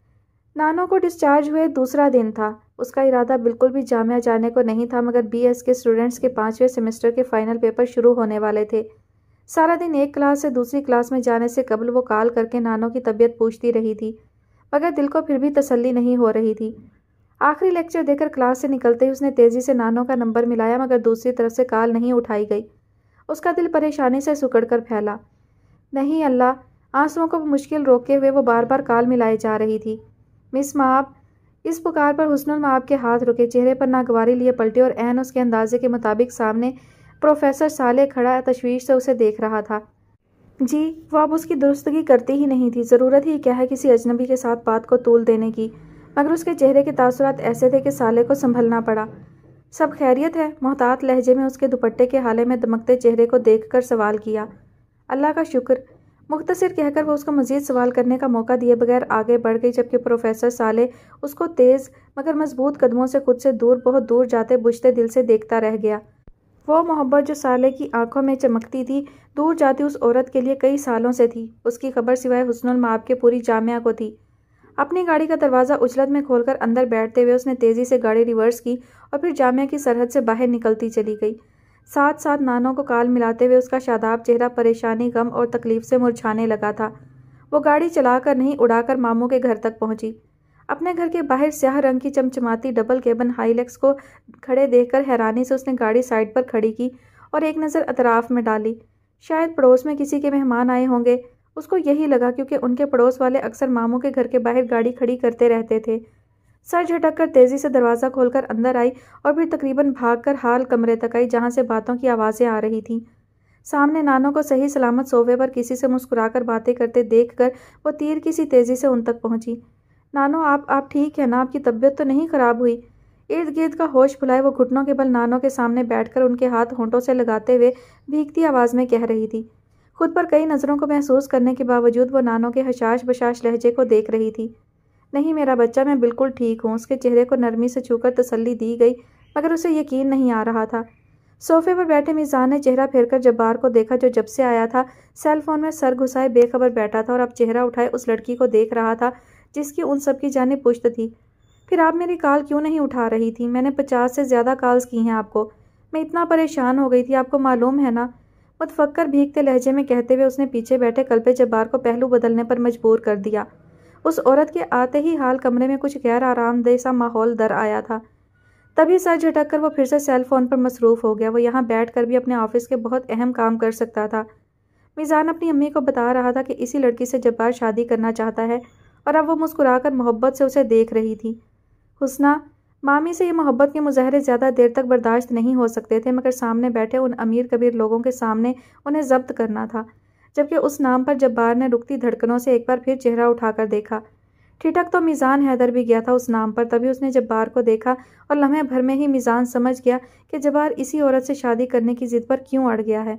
نانو کو ڈسچارج ہوئے دوسرا دن تھا۔ اس کا ارادہ بالکل بھی جامعہ جانے کو نہیں تھا، مگر بی ایس کے اسٹوڈنٹس کے 5ویں سیمسٹر کے فائنل پیپر شروع ہونے والے تھے۔ سارا دن ایک کلاس سے دوسری کلاس میں جانے سے قبل وہ کال کر کے نانو کی طبیعت پوچھتی رہی تھی، مگر دل کو پھر بھی تسلی نہیں ہو رہی تھی۔ آخری لیکچر دے کر کلاس سے نکلتے ہی اس نے تیزی سے نانو کا نمبر ملایا، مگر دوسری طرف سے کال نہیں اٹھائی گئی۔ اس کا دل پریشانی سے سکڑ کر پھیلا۔ نہیں اللہ! آنسوؤں کو مشکل روکے ہوئے وہ بار بار کال ملائی جا رہی تھی۔ مس ماب! اس پکار پر حسن ماب کے ہاتھ رکے، چہرے پر ناگواری لیے پلٹے اور عین اس کے اندازے کے مطابق سامنے پروفیسر صالح کھڑا تشویش سے اسے دیکھ رہا تھا۔ جی، وہ اب اس کی درستگی کرتی ہی نہیں تھی، ضرورت ہی کیا ہے کسی اجنبی کے ساتھ بات کو طول دینے کی، مگر اس کے چہرے کے تاثرات ایسے تھے کہ صالح کو سنبھلنا پڑا۔ سب خیریت ہے؟ محتاط لہجے میں اس کے دوپٹے کے حالے میں دمکتے چہرے کو دیکھ کر سوال کیا۔ اللہ کا شکر، مختصر کہہ کر وہ اس کو مزید سوال کرنے کا موقع دیے بغیر آگے بڑھ گئی، جبکہ پروفیسر صالح اس کو تیز مگر مضبوط قدموں سے خود سے دور، بہت دور جاتے بجھتے دل سے دیکھتا رہ گیا۔ وہ محبت جو صالح کی آنکھوں میں چمکتی تھی، دور جاتی اس عورت کے لیے کئی سالوں سے تھی۔ اس کی خبر سوائے حسن المآب کے پوری جامعہ کو تھی۔ اپنی گاڑی کا دروازہ اجلت میں کھول کر اندر بیٹھتے ہوئے اس نے تیزی سے گاڑی ریورس کی اور پھر جامعہ کی سرحد سے باہر نکلتی چلی گئی۔ ساتھ ساتھ نانو کو کال ملاتے ہوئے اس کا شاداب چہرہ پریشانی، غم اور تکلیف سے مرجھانے لگا تھا۔ وہ گاڑی چلا کر نہیں، اڑا کر ماموں کے گھر تک پہنچی۔ اپنے گھر کے باہر سیاہ رنگ کی چمچماتی ڈبل کیبن ہائی لیکس کو کھڑے دیکھ کر حیرانی سے اس نے گاڑی سائڈ پر کھڑی کی اور ایک نظر اطراف میں ڈالی۔ شاید پڑوس میں کسی کے مہمان آئے ہوں گے، اس کو یہی لگا، کیونکہ ان کے پڑوس والے اکثر ماموں کے گھر کے باہر گاڑی کھڑی کرتے رہتے تھے۔ سر جھٹک کر تیزی سے دروازہ کھول کر اندر آئی اور پھر تقریباً بھاگ کر ہال کمرے تک آئی جہاں سے باتوں کی آوازیں آ رہی تھیں۔ سامنے نانو کو صحیح سلامت صوفے پر کسی سے مسکرا کر باتیں کرتے دیکھ کر وہ تیر کی سی تیزی سے ان تک پہنچی۔ نانو آپ ٹھیک ہیں نا؟ آپ کی طبیعت تو نہیں خراب ہوئی؟ ارد گرد کا ہوش بھلائے وہ گھٹنوں کے بل نانو کے سامنے بیٹھ کر ان کے ہاتھ ہونٹوں سے لگاتے ہوئے بھیگتی آواز میں کہہ رہی تھی۔ خود پر کئی نظروں کو محسوس کرنے کے باوجود وہ نانو کے حشاش بشاش لہجے کو دیکھ رہی تھی۔ نہیں میرا بچہ، میں بالکل ٹھیک ہوں۔ اس کے چہرے کو نرمی سے چھو کر تسلی دی گئی، مگر اسے یقین نہیں آ رہا تھا۔ صوفے پر بیٹھے میزان نے چہرہ پھیر کر جبار کو دیکھا، جو جب سے آیا تھا سیل فون میں سر گھسائے بے خبر بیٹھا تھا اور اب چہرہ اٹھائے اس لڑکی کو دیکھ رہا تھا جس کی ان سب کی جانب پشت تھی۔ پھر آپ میری کال کیوں نہیں اٹھا رہی تھی؟ میں نے 50 سے زیادہ کالز کی ہیں آپ کو۔ میں اتنا پریشان ہو گئی تھی، آپ کو معلوم ہے نا؟ متفکر بھیگتے لہجے میں کہتے ہوئے اس نے پیچھے بیٹھے کلب جبار کو پہلو بدلنے پر مجبور کر دیا۔ اس عورت کے آتے ہی حال کمرے میں کچھ غیر آرام دہ سا ماحول در آیا تھا۔ تبھی سر جھٹک کر وہ پھر سے سیل فون پر مصروف ہو گیا۔ وہ یہاں بیٹھ کر بھی اپنے آفس کے بہت اہم کام کر سکتا تھا۔ میزان اپنی امی کو بتا رہا تھا کہ اسی لڑکی سے جبار شادی کرنا چاہتا ہے اور اب وہ مسکرا کر محبت سے اسے دیکھ رہی تھی۔ حسنہ، مامی سے یہ محبت کے مظاہرے زیادہ دیر تک برداشت نہیں ہو سکتے تھے، مگر سامنے بیٹھے ان امیر کبیر لوگوں کے سامنے انہیں ضبط کرنا تھا۔ جبکہ اس نام پر جبار نے رکتی دھڑکنوں سے ایک بار پھر چہرہ اٹھا کر دیکھا۔ ٹھٹک تو میزان حیدر بھی گیا تھا اس نام پر، تبھی اس نے جبار کو دیکھا اور لمحے بھر میں ہی میزان سمجھ گیا کہ جبار اسی عورت سے شادی کرنے کی ضد پر کیوں اڑ گیا ہے۔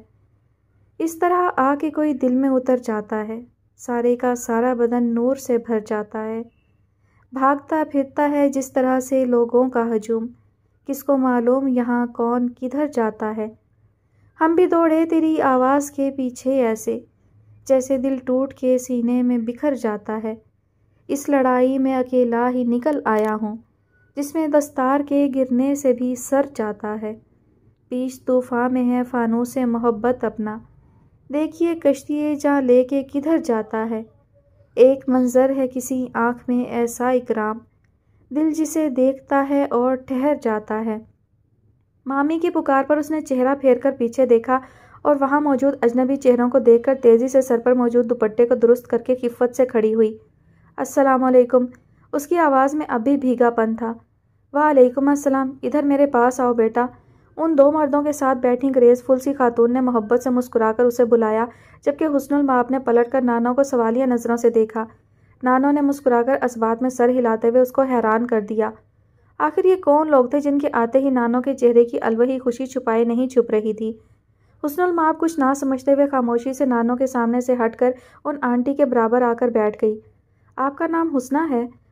اس طرح آ کے کوئی دل میں اتر جاتا ہے، سارے کا سارا بدن نور سے بھر جاتا ہے، بھاگتا پھرتا ہے جس طرح سے لوگوں کا ہجوم، کس کو معلوم یہاں کون کدھر جاتا ہے۔ ہم بھی دوڑے تیری آواز کے پیچھے ایسے، جیسے دل ٹوٹ کے سینے میں بکھر جاتا ہے۔ اس لڑائی میں اکیلا ہی نکل آیا ہوں، جس میں دستار کے گرنے سے بھی سر جاتا ہے۔ بیچ طوفان میں ہے فانوس محبت اپنا، دیکھیے کشتی جاں لے کے کدھر جاتا ہے۔ ایک منظر ہے کسی آنکھ میں ایسا اکرام، دل جسے دیکھتا ہے اور ٹھہر جاتا ہے۔ مامی کی پکار پر اس نے چہرہ پھیر کر پیچھے دیکھا اور وہاں موجود اجنبی چہروں کو دیکھ کر تیزی سے سر پر موجود دوپٹے کو درست کر کے خفت سے کھڑی ہوئی۔ السلام علیکم۔ اس کی آواز میں اب بھی بھیگا پن تھا۔ وعلیکم السلام، ادھر میرے پاس آؤ بیٹا۔ ان دو مردوں کے ساتھ بیٹھی گریس فل سی خاتون نے محبت سے مسکرا کر اسے بلایا، جبکہ حسن المآب نے پلٹ کر نانو کو سوالیہ نظروں سے دیکھا۔ نانو نے مسکرا کر اسبات میں سر ہلاتے ہوئے اس کو حیران کر دیا۔ آخر یہ کون لوگ تھے جن کے آتے ہی نانو کے چہرے کی الوہی خوشی چھپائے نہیں چھپ رہی تھی۔ حسن المآب کچھ نہ سمجھتے ہوئے خاموشی سے نانو کے سامنے سے ہٹ کر ان آنٹی کے برابر آ کر بیٹھ گئی۔ آپ کا نام حسنہ ہے؟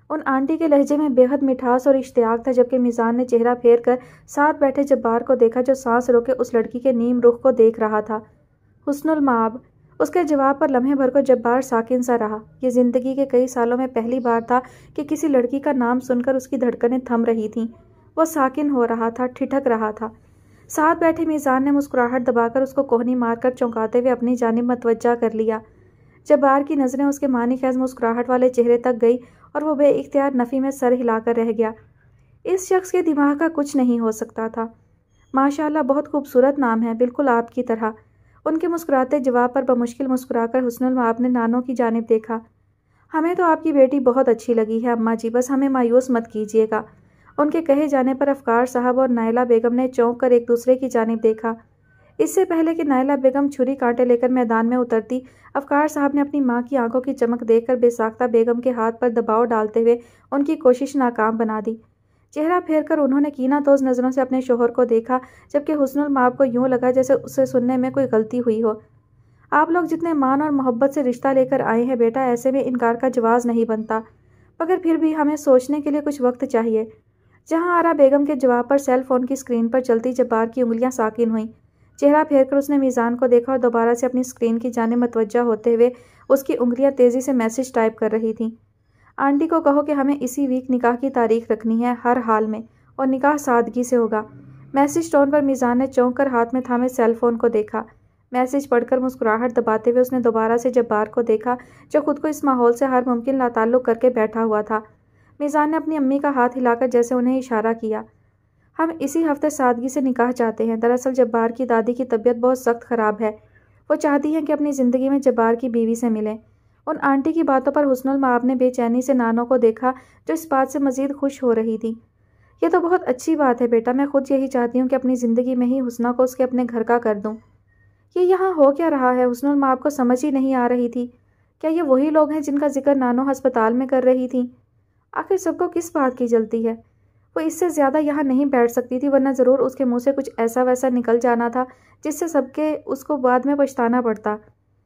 उन आंटी के लहजे में बेहद मिठास और इश्तियाक था, जबकि मिजान ने चेहरा फेर कर साथ बैठे जब्बार को देखा, जो सांस रोके उस लड़की के नीम रुख को देख रहा था। हुस्नुल माब। उसके जवाब पर लम्हे भर को जब्बार साकिन सा रहा। ये जिंदगी के कई सालों में पहली बार था कि किसी लड़की का नाम सुनकर उसकी धड़कनें थम रही थीं। वो साकिन हो रहा था, ठिठक रहा था। साथ बैठे मिजान ने मुस्कुराहट दबाकर उसको कोहनी मारकर चौंकाते हुए अपनी जानिब मतवज्जा कर लिया। जब्बार की नज़रें उसके मानी खैज मुस्कुराहट वाले चेहरे तक गई और वो बेइख्तियार नफ़ी में सर हिलाकर रह गया। इस शख्स के दिमाग का कुछ नहीं हो सकता था। माशाअल्लाह, बहुत खूबसूरत नाम है, बिल्कुल आपकी तरह। उनके मुस्कुराते जवाब पर बमुश्किल मुस्कुराकर हुस्नुल माब ने नानों की जानिब देखा। हमें तो आपकी बेटी बहुत अच्छी लगी है अम्मा जी, बस हमें मायूस मत कीजिएगा। उनके कहे जाने पर अफकार साहब और नायला बेगम ने चौंक कर एक दूसरे की जानिब देखा। इससे पहले कि नायला बेगम छुरी कांटे लेकर मैदान में उतरती, अफकार साहब ने अपनी माँ की आंखों की चमक देखकर बेसाख्ता बेगम के हाथ पर दबाव डालते हुए उनकी कोशिश नाकाम बना दी। चेहरा फेर कर उन्होंने कीनातोज नज़रों से अपने शोहर को देखा, जबकि हुस्नुल माब को यूँ लगा जैसे उसे सुनने में कोई गलती हुई हो। आप लोग जितने मान और मोहब्बत से रिश्ता लेकर आए हैं बेटा, ऐसे में इनकार का जवाज़ नहीं बनता, मगर फिर भी हमें सोचने के लिए कुछ वक्त चाहिए। जहाँ आरा बेगम के जवाब पर सेल फ़ोन की स्क्रीन पर चलती जब्बार की उंगलियाँ साकिन हुईं। चेहरा फेर कर उसने मीज़ान को देखा और दोबारा से अपनी स्क्रीन की जानिब मतवज्जा होते हुए उसकी उंगलियाँ तेज़ी से मैसेज टाइप कर रही थीं। आंटी को कहो कि हमें इसी वीक निकाह की तारीख रखनी है, हर हाल में, और निकाह सादगी से होगा। मैसेज टोन पर मिजान ने चौंक कर हाथ में थामे सेल फ़ोन को देखा। मैसेज पढ़कर मुस्कुराहट दबाते हुए उसने दोबारा से जब्बार को देखा, जो खुद को इस माहौल से हर मुमकिन लाताल्लुक़ करके बैठा हुआ था। मिजान ने अपनी अम्मी का हाथ हिलाकर जैसे उन्हें इशारा किया। हम इसी हफ्ते सादगी से निकाह चाहते हैं। दरअसल जब्बार की दादी की तबीयत बहुत सख्त ख़राब है। वो चाहती हैं कि अपनी ज़िंदगी में जब्बार की बीवी से मिलें। उन आंटी की बातों पर हुस्नुल माब ने बेचैनी से नानों को देखा, जो इस बात से मज़ीद खुश हो रही थी। ये तो बहुत अच्छी बात है बेटा, मैं खुद यही चाहती हूँ कि अपनी ज़िंदगी में ही हुस्ना को उसके अपने घर का कर दूँ। ये यहाँ हो क्या रहा है? हुस्नुल माब को समझ ही नहीं आ रही थी। क्या ये वही लोग हैं जिनका जिक्र नानों अस्पताल में कर रही थी? आखिर सबको किस बात की जल्दी है? वो इससे ज़्यादा यहाँ नहीं बैठ सकती थी, वरना ज़रूर उसके मुँह से कुछ ऐसा वैसा निकल जाना था जिससे सबके उसको बाद में पछताना पड़ता।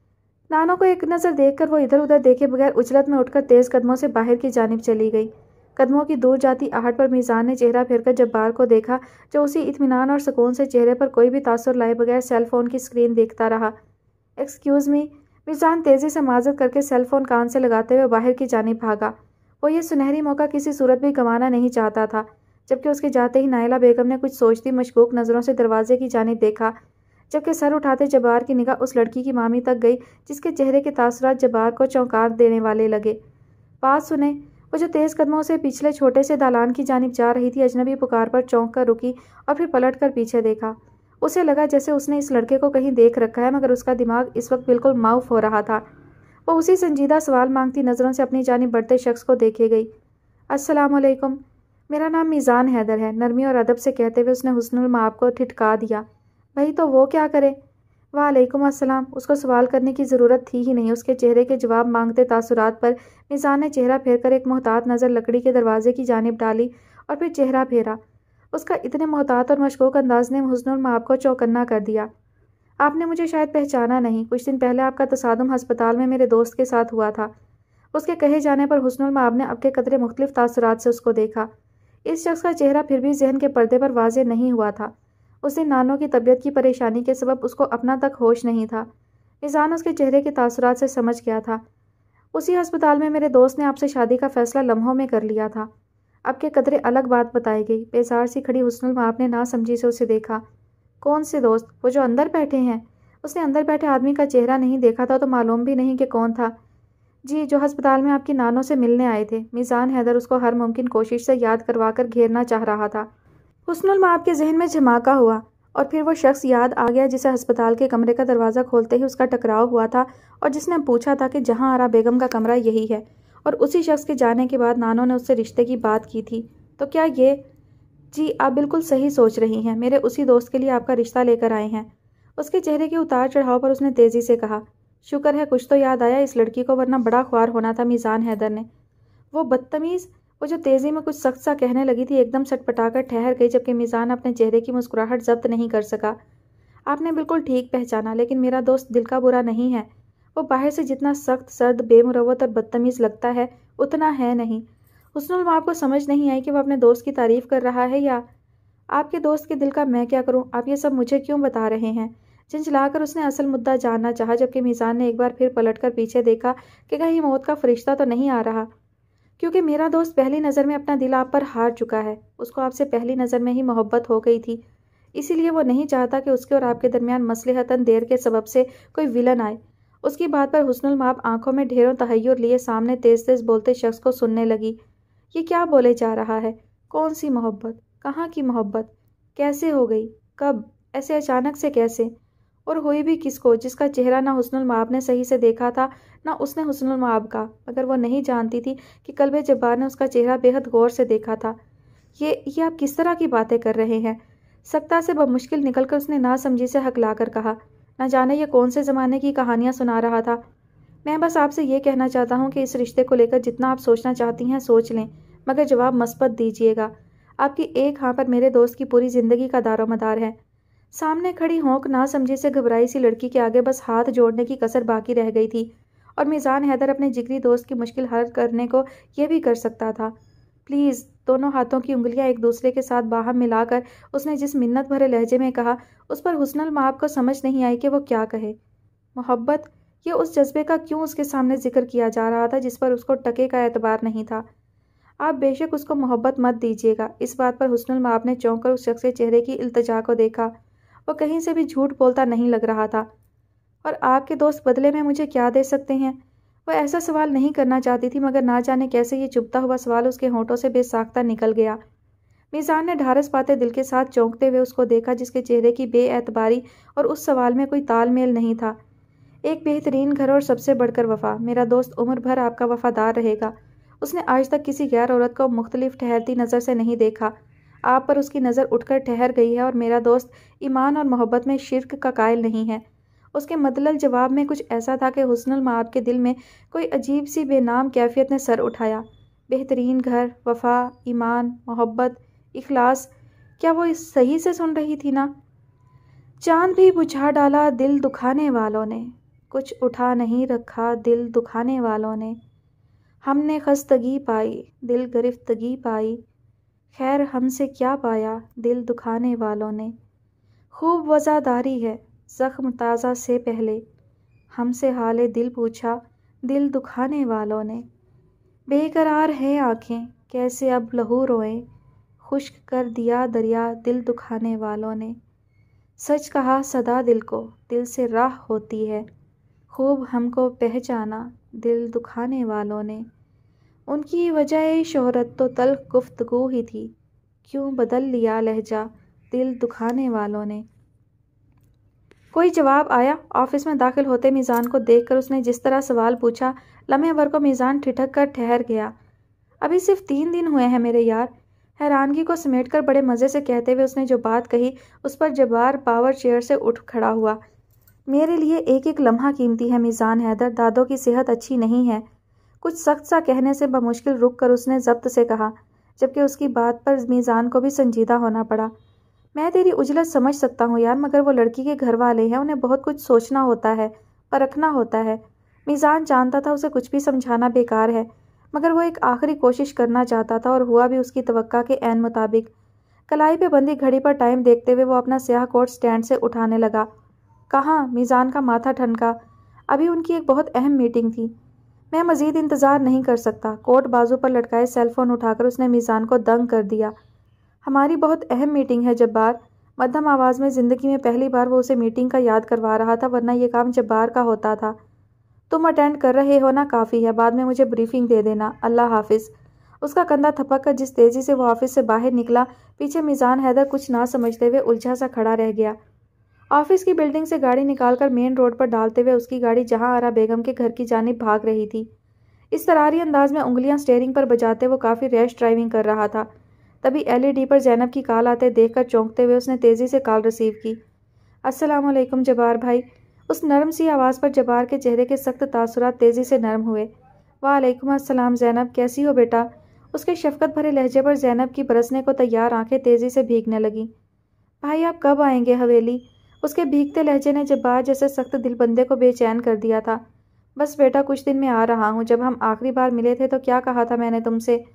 नानों को एक नज़र देखकर वो इधर उधर देखे बगैर उछलत में उठकर तेज़ कदमों से बाहर की जानिब चली गई। कदमों की दूर जाती आहट पर मिजान ने चेहरा फेरकर जब्बार को देखा, जो उसी इत्मीनान और सुकून से चेहरे पर कोई भी तासुर लाए बगैर सेल फ़ोन की स्क्रीन देखता रहा। Excuse me. मिजान तेज़ी से माजत करके सेल फ़ोन कान से लगाते हुए बाहर की जानिब भागा। वो ये सुनहरी मौका किसी सूरत भी गंवाना नहीं चाहता था। जबकि उसके जाते ही नायला बेगम ने कुछ सोचती मशकूक नज़रों से दरवाजे की जानिब देखा, जबकि सर उठाते जब्बार की निगाह उस लड़की की मामी तक गई, जिसके चेहरे के तासुरात जब्बार को चौंका देने वाले लगे। बात सुने। वो जो तेज़ कदमों से पिछले छोटे से दालान की जानिब जा रही थी, अजनबी पुकार पर चौंक कर रुकी और फिर पलट कर पीछे देखा। उसे लगा जैसे उसने इस लड़के को कहीं देख रखा है, मगर उसका दिमाग इस वक्त बिल्कुल माऊफ हो रहा था। वो उसी संजीदा सवाल मांगती नज़रों से अपनी जानिब बढ़ते शख्स को देखे गई। अस्सलाम वालेकुम, मेरा नाम मिजान हैदर है, नरमी और अदब से कहते हुए उसने हुस्नुल माब को ठिठका दिया। भाई तो वो क्या करे? वालेकुम अस्सलाम। उसको सवाल करने की ज़रूरत थी ही नहीं। उसके चेहरे के जवाब मांगते तासुरात पर मिजान ने चेहरा फेरकर एक मोहतात नज़र लकड़ी के दरवाजे की जानिब डाली और फिर चेहरा फेरा। उसका इतने मोहतात और मशकूक अंदाज ने हुस्नुल माब को चौकन्ना कर दिया। आपने मुझे शायद पहचाना नहीं। कुछ दिन पहले आपका तसादुम हस्पताल में मेरे दोस्त के साथ हुआ था। उसके कहे जाने पर हुस्नुल माब ने अपने कदरे मुख्तलिफ तासुरात से उसको देखा। इस शख्स का चेहरा फिर भी जहन के पर्दे पर वाज़ेह नहीं हुआ था। उस दिन नानों की तबीयत की परेशानी के सबब उसको अपना तक होश नहीं था। मिजान उसके चेहरे के तासुरात से समझ गया था। उसी अस्पताल में मेरे दोस्त ने आपसे शादी का फ़ैसला लम्हों में कर लिया था। अब के कदरे अलग बात बताई गई। बेजार सी खड़ी हुस्नुल माब ने नासमझी से उसे देखा। कौन से दोस्त? वो जो अंदर बैठे हैं? उसने अंदर बैठे आदमी का चेहरा नहीं देखा था, तो मालूम भी नहीं कि कौन था। जी, जो अस्पताल में आपकी नानों से मिलने आए थे। मिजान हैदर उसको हर मुमकिन कोशिश से याद करवा कर घेरना चाह रहा था। हुस्नुल माब के जहन में झमाका हुआ और फिर वो शख्स याद आ गया जिसे अस्पताल के कमरे का दरवाज़ा खोलते ही उसका टकराव हुआ था और जिसने पूछा था कि जहाँ आरा बेगम का कमरा यही है, और उसी शख्स के जाने के बाद नानों ने उससे रिश्ते की बात की थी। तो क्या ये? जी, आप बिल्कुल सही सोच रही हैं। मेरे उसी दोस्त के लिए आपका रिश्ता लेकर आए हैं। उसके चेहरे के उतार चढ़ाव पर उसने तेज़ी से कहा। शुक्र है कुछ तो याद आया इस लड़की को, वरना बड़ा ख्वार होना था। मिजान हैदर ने। वो बदतमीज़। वो जो तेज़ी में कुछ सख्त सा कहने लगी थी, एकदम सटपटाकर ठहर गई, जबकि मिजान अपने चेहरे की मुस्कुराहट जब्त नहीं कर सका। आपने बिल्कुल ठीक पहचाना, लेकिन मेरा दोस्त दिल का बुरा नहीं है। वो बाहर से जितना सख्त, सर्द, बेमुरवत और बदतमीज़ लगता है, उतना है नहीं। حسن المآب کو سمجھ نہیں آئی کہ وہ اپنے دوست کی تعریف کر رہا ہے یا آپ کے دوست کے دل کا میں کیا کروں، آپ یہ سب مجھے کیوں بتا رہے ہیں؟ جھنجھلا کر اس نے اصل مدعا جاننا چاہا، جبکہ میزان نے ایک بار پھر پلٹ کر پیچھے دیکھا کہ کہیں موت کا فرشتہ تو نہیں آ رہا۔ کیونکہ میرا دوست پہلی نظر میں اپنا دل آپ پر ہار چکا ہے، اس کو آپ سے پہلی نظر میں ہی محبت ہو گئی تھی، اسی لیے وہ نہیں چاہتا کہ اس کے اور آپ کے درمیان مصلحتاً دیر کے سبب سے کوئی ویلن آئے۔ اس کی بات پر حسن المآب آنکھوں میں ڈھیروں تحیر لیے سامنے تیز تیز بولتے شخص کو سننے لگی۔ یہ کیا بولے جا رہا ہے؟ کون سی محبت؟ کہاں کی محبت؟ کیسے ہو گئی؟ کب؟ ایسے اچانک سے کیسے؟ اور ہوئی بھی کس کو، جس کا چہرہ نہ حسن المآب نے صحیح سے دیکھا تھا نہ اس نے حسن المآب کا، مگر وہ نہیں جانتی تھی کہ قلب جبار نے اس کا چہرہ بے حد غور سے دیکھا تھا۔ یہ آپ کس طرح کی باتیں کر رہے ہیں؟ سکتا سے بمشکل نکل کر اس نے ناسمجھی سے ہکلا کر کہا۔ نہ جانے یہ کون سے زمانے کی کہانیاں سنا رہا تھا۔ میں بس آپ سے یہ کہنا چاہتا ہوں کہ اس رشتے کو لے کر جتنا آپ سوچنا چاہتی ہیں سوچ لیں، مگر جواب مثبت دیجیے گا۔ آپ کی ایک ہاں پر میرے دوست کی پوری زندگی کا دار و مدار ہے۔ سامنے کھڑی ہونک ناسمجھی سے گھبرائی سی لڑکی کے آگے بس ہاتھ جوڑنے کی کسر باقی رہ گئی تھی، اور میزان حیدر اپنے جگری دوست کی مشکل حل کرنے کو یہ بھی کر سکتا تھا۔ پلیز، دونوں ہاتھوں کی انگلیاں ایک دوسرے کے ساتھ باہم ملا کر اس نے جس منت بھرے لہجے میں کہا، اس پر حسن المآب کو سمجھ نہیں آئی کہ وہ کیا کہے۔ محبت، یہ اس جذبے کا کیوں اس کے سامنے ذکر کیا جا رہا تھا جس پر اس کو ٹکے کا اعتبار نہیں تھا؟ آپ بے شک اس کو محبت مت دیجیے گا۔ اس بات پر حسن المآب نے چونک کر اس شخص کے چہرے کی التجا کو دیکھا۔ وہ کہیں سے بھی جھوٹ بولتا نہیں لگ رہا تھا۔ اور آپ کے دوست بدلے میں مجھے کیا دے سکتے ہیں؟ وہ ایسا سوال نہیں کرنا چاہتی تھی، مگر نہ جانے کیسے یہ چبھتا ہوا سوال اس کے ہونٹوں سے بے ساختہ نکل گیا۔ میزان نے ڈھارس پاتے دل کے ساتھ چونکتے ہوئے اس کو دیکھا، جس کے چہرے کی بے اعتباری اور اس سوال میں کوئی تال میل نہیں تھا۔ ایک بہترین گھر اور سب سے بڑھ کر وفا، میرا دوست عمر بھر آپ کا وفادار رہے گا۔ اس نے آج تک کسی غیر عورت کو مختلف ٹھہرتی نظر سے نہیں دیکھا۔ آپ پر اس کی نظر اٹھ کر ٹھہر گئی ہے، اور میرا دوست ایمان اور محبت میں شرک کا قائل نہیں ہے۔ اس کے مدلل جواب میں کچھ ایسا تھا کہ حسن المآب کے دل میں کوئی عجیب سی بے نام کیفیت نے سر اٹھایا۔ بہترین گھر، وفا، ایمان، محبت، اخلاص، کیا وہ اس صحیح سے سن رہی تھی نا؟ چاند بھی بجھا ڈالا دل دکھانے والوں نے، کچھ اٹھا نہیں رکھا دل دکھانے والوں نے۔ ہم نے خستگی پائی، دل گرفتگی پائی، خیر ہم سے کیا پایا دل دکھانے والوں نے۔ خوب وزاداری ہے زخم تازہ سے پہلے، ہم سے حال دل پوچھا دل دکھانے والوں نے۔ بے قرار ہیں آنکھیں کیسے اب لہو روئیں، خشک کر دیا دریا دل دکھانے والوں نے۔ سچ کہا صدا دل کو دل سے راہ ہوتی ہے، خوب ہم کو پہچانا دل دکھانے والوں نے۔ ان کی وجہ شہرت تو تلخ گفتگو ہی تھی، کیوں بدل لیا لہجہ دل دکھانے والوں نے۔ کوئی جواب آیا؟ آفس میں داخل ہوتے میزان کو دیکھ کر اس نے جس طرح سوال پوچھا، لمحے بھر کو میزان ٹھٹک کر ٹھہر گیا۔ ابھی صرف 3 دن ہوئے ہیں میرے یار۔ حیرانگی کو سمیٹ کر بڑے مزے سے کہتے ہوئے اس نے جو بات کہی، اس پر جبار پاور چیئر سے اٹھ کھڑا ہوا۔ میرے لیے ایک ایک لمحہ قیمتی ہے میزان حیدر، دادوں کی صحت اچھی نہیں ہے۔ کچھ سخت سا کہنے سے بمشکل رک کر اس نے ضبط سے کہا، جبکہ اس کی بات پر میزان کو بھی سنجیدہ ہونا پڑا۔ میں تیری عجلت سمجھ سکتا ہوں یار، مگر وہ لڑکی کے گھر والے ہیں، انہیں بہت کچھ سوچنا ہوتا ہے، پرکھنا ہوتا ہے۔ میزان جانتا تھا اسے کچھ بھی سمجھانا بیکار ہے، مگر وہ ایک آخری کوشش کرنا چاہتا تھا، اور ہوا بھی اس کی توقع کے عین مطابق۔ کلائی پہ بندھی گھڑی پر ٹائم دیکھتے ہوئے وہ اپنا سیاہ کوٹ سٹینڈ سے اٹھانے لگا۔ کہاں؟ میزان کا ماتھا ٹھنکا۔ ابھی ان کی ایک بہت اہم میٹنگ تھی، میں مزید انتظار نہیں کر سکتا۔ کوٹ بازو پر لٹکائے سیل فون اٹھا کر اس نے میزان کو دنگ کر دیا۔ ہماری بہت اہم میٹنگ ہے جبار، مدھم آواز میں زندگی میں پہلی بار وہ اسے میٹنگ کا یاد کروا رہا تھا، ورنہ یہ کام جبار کا ہوتا تھا۔ تم اٹینڈ کر رہے ہو نا، کافی ہے، بعد میں مجھے بریفنگ دے دینا، اللہ حافظ۔ اس کا کندھا تھپک کر جس تیزی سے وہ آفس سے باہر نکلا، پیچھے میزان حیدر کچھ نہ سمجھتے ہوئے الجھا سا کھڑا رہ گیا۔ آفس کی بلڈنگ سے گاڑی نکال کر مین روڈ پر ڈالتے ہوئے اس کی گاڑی جہاں آرا بیگم کے گھر کی جانب بھاگ رہی تھی۔ اضطراری انداز میں انگلیاں سٹیئرنگ پر بجاتے وہ کافی ریش ڈرائیونگ کر رہا تھا۔ تبھی LED پر زینب کی کال آتے دیکھ کر چونکتے ہوئے اس نے تیزی سے کال ریسیو کی۔ السلام علیکم جبار بھائی۔ اس نرم سی آواز پر جبار کے چہرے کے سخت تاثرات تیزی سے نرم ہوئے۔ وعلیکم السلام زینب، کیسی ہو بیٹا؟ اس کے شفقت بھرے لہجے پر زینب کی برسنے کو تیار آنکھیں تیزی سے بھیگنے لگیں۔ بھائی آپ کب آئیں گے حویلی؟ اس کے بھیگتے لہجے نے جبار جیسے سخت دل بندے کو بے چین کر دیا تھا۔ بس بیٹا کچھ دن میں آ رہا ہوں، جب ہم آخری بار ملے تھے تو کیا کہا تھا میں نے تم سے؟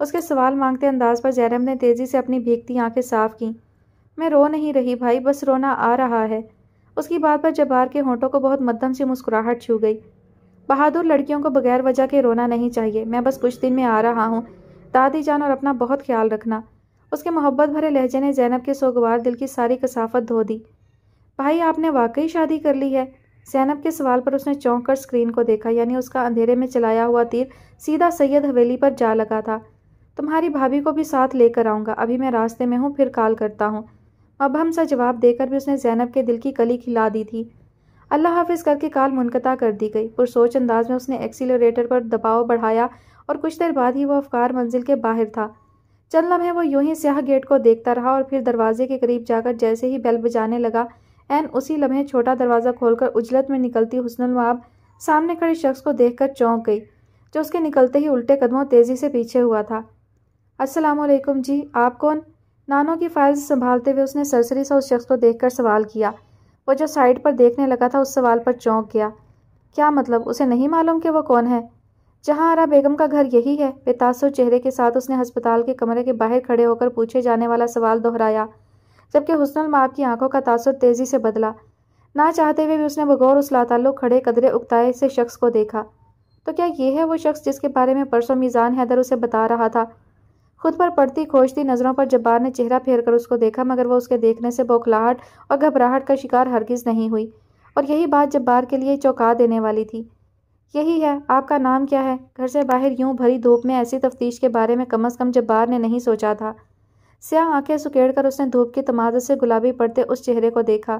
اس کے سوال مانگتے انداز پر زینب نے تیزی سے اپنی بھیگتی آنکھیں صاف کیں۔ میں رو نہیں رہی بھائی، بس رونا آ رہا ہے۔ اس کی بات پر جبار کے ہونٹوں کو بہت مدھم سی مسکراہٹ چھو گئی۔ بہادر لڑکیوں کو بغیر وجہ کے رونا نہیں چاہیے، میں بس کچھ دن میں آ رہا ہوں، دادی جان اور اپنا بہت خیال رکھنا۔ اس کے محبت بھرے لہجے نے زینب کے سوگوار دل کی ساری کثافت دھو دی۔ بھائی آپ نے واقعی شادی کر لی ہے؟ زینب کے سوال پر اس نے چونک کر اسکرین کو دیکھا، یعنی اس کا اندھیرے میں چلایا ہوا تیر سیدھا سید حویلی پر جا لگا تھا۔ تمہاری بھابھی کو بھی ساتھ لے کر آؤں گا، ابھی میں راستے میں ہوں، پھر کال کرتا ہوں۔ مبہم سا جواب دے کر بھی اس نے زینب کے دل کی کلی کھلا دی تھی۔ اللہ حافظ کر کے کال منقطع کر دی گئی۔ پرسوچ انداز میں اس نے ایکسیلریٹر پر دباؤ بڑھایا اور کچھ دیر بعد ہی وہ افکار منزل کے باہر تھا۔ چند لمحے وہ یوں ہی سیاہ گیٹ کو دیکھتا رہا اور پھر دروازے کے قریب جا کر جیسے ہی بیل بجانے لگا، عین اسی لمحے چھوٹا دروازہ کھول کر اجلت میں نکلتی حسن المآب سامنے کھڑے شخص کو دیکھ کر چونک گئی، جو اس کے نکلتے ہی الٹے قدموں تیزی سے پیچھے ہوا تھا۔ السلام علیکم جی، آپ کون؟ نانوں کی فائلز سنبھالتے ہوئے اس نے سرسری سا اس شخص کو دیکھ کر سوال کیا۔ وہ جو سائڈ پر دیکھنے لگا تھا اس سوال پر چونک گیا۔ کیا مطلب، اسے نہیں معلوم کہ وہ کون ہے؟ جہاں آرا بیگم کا گھر یہی ہے؟ بے تاثر چہرے کے ساتھ اس نے ہسپتال کے کمرے کے باہر کھڑے ہو کر پوچھے جانے والا سوال دہرایا، جبکہ حسن المآب کی آنکھوں کا تاثر تیزی سے بدلا۔ نہ چاہتے ہوئے بھی اس نے بغور اس لاتعلق کھڑے قدرے اکتائے سے شخص کو دیکھا۔ تو کیا یہ ہے وہ شخص جس کے بارے میں پرسوں میزان حیدر اسے بتا رہا تھا؟ خود پر پڑتی کھوجتی نظروں پر جبار نے چہرہ پھیر کر اس کو دیکھا، مگر وہ اس کے دیکھنے سے بوکھلاہٹ اور گھبراہٹ کا شکار ہرگز نہیں ہوئی، اور یہی بات جبار کے لیے چونکا دینے والی تھی۔ یہی ہے، آپ کا نام کیا ہے؟ گھر سے باہر یوں بھری دھوپ میں ایسی تفتیش کے بارے میں کم از کم جبار نے نہیں سوچا تھا۔ سیاہ آنکھیں سکیڑ کر اس نے دھوپ کی تمازت سے گلابی پڑتے اس چہرے کو دیکھا۔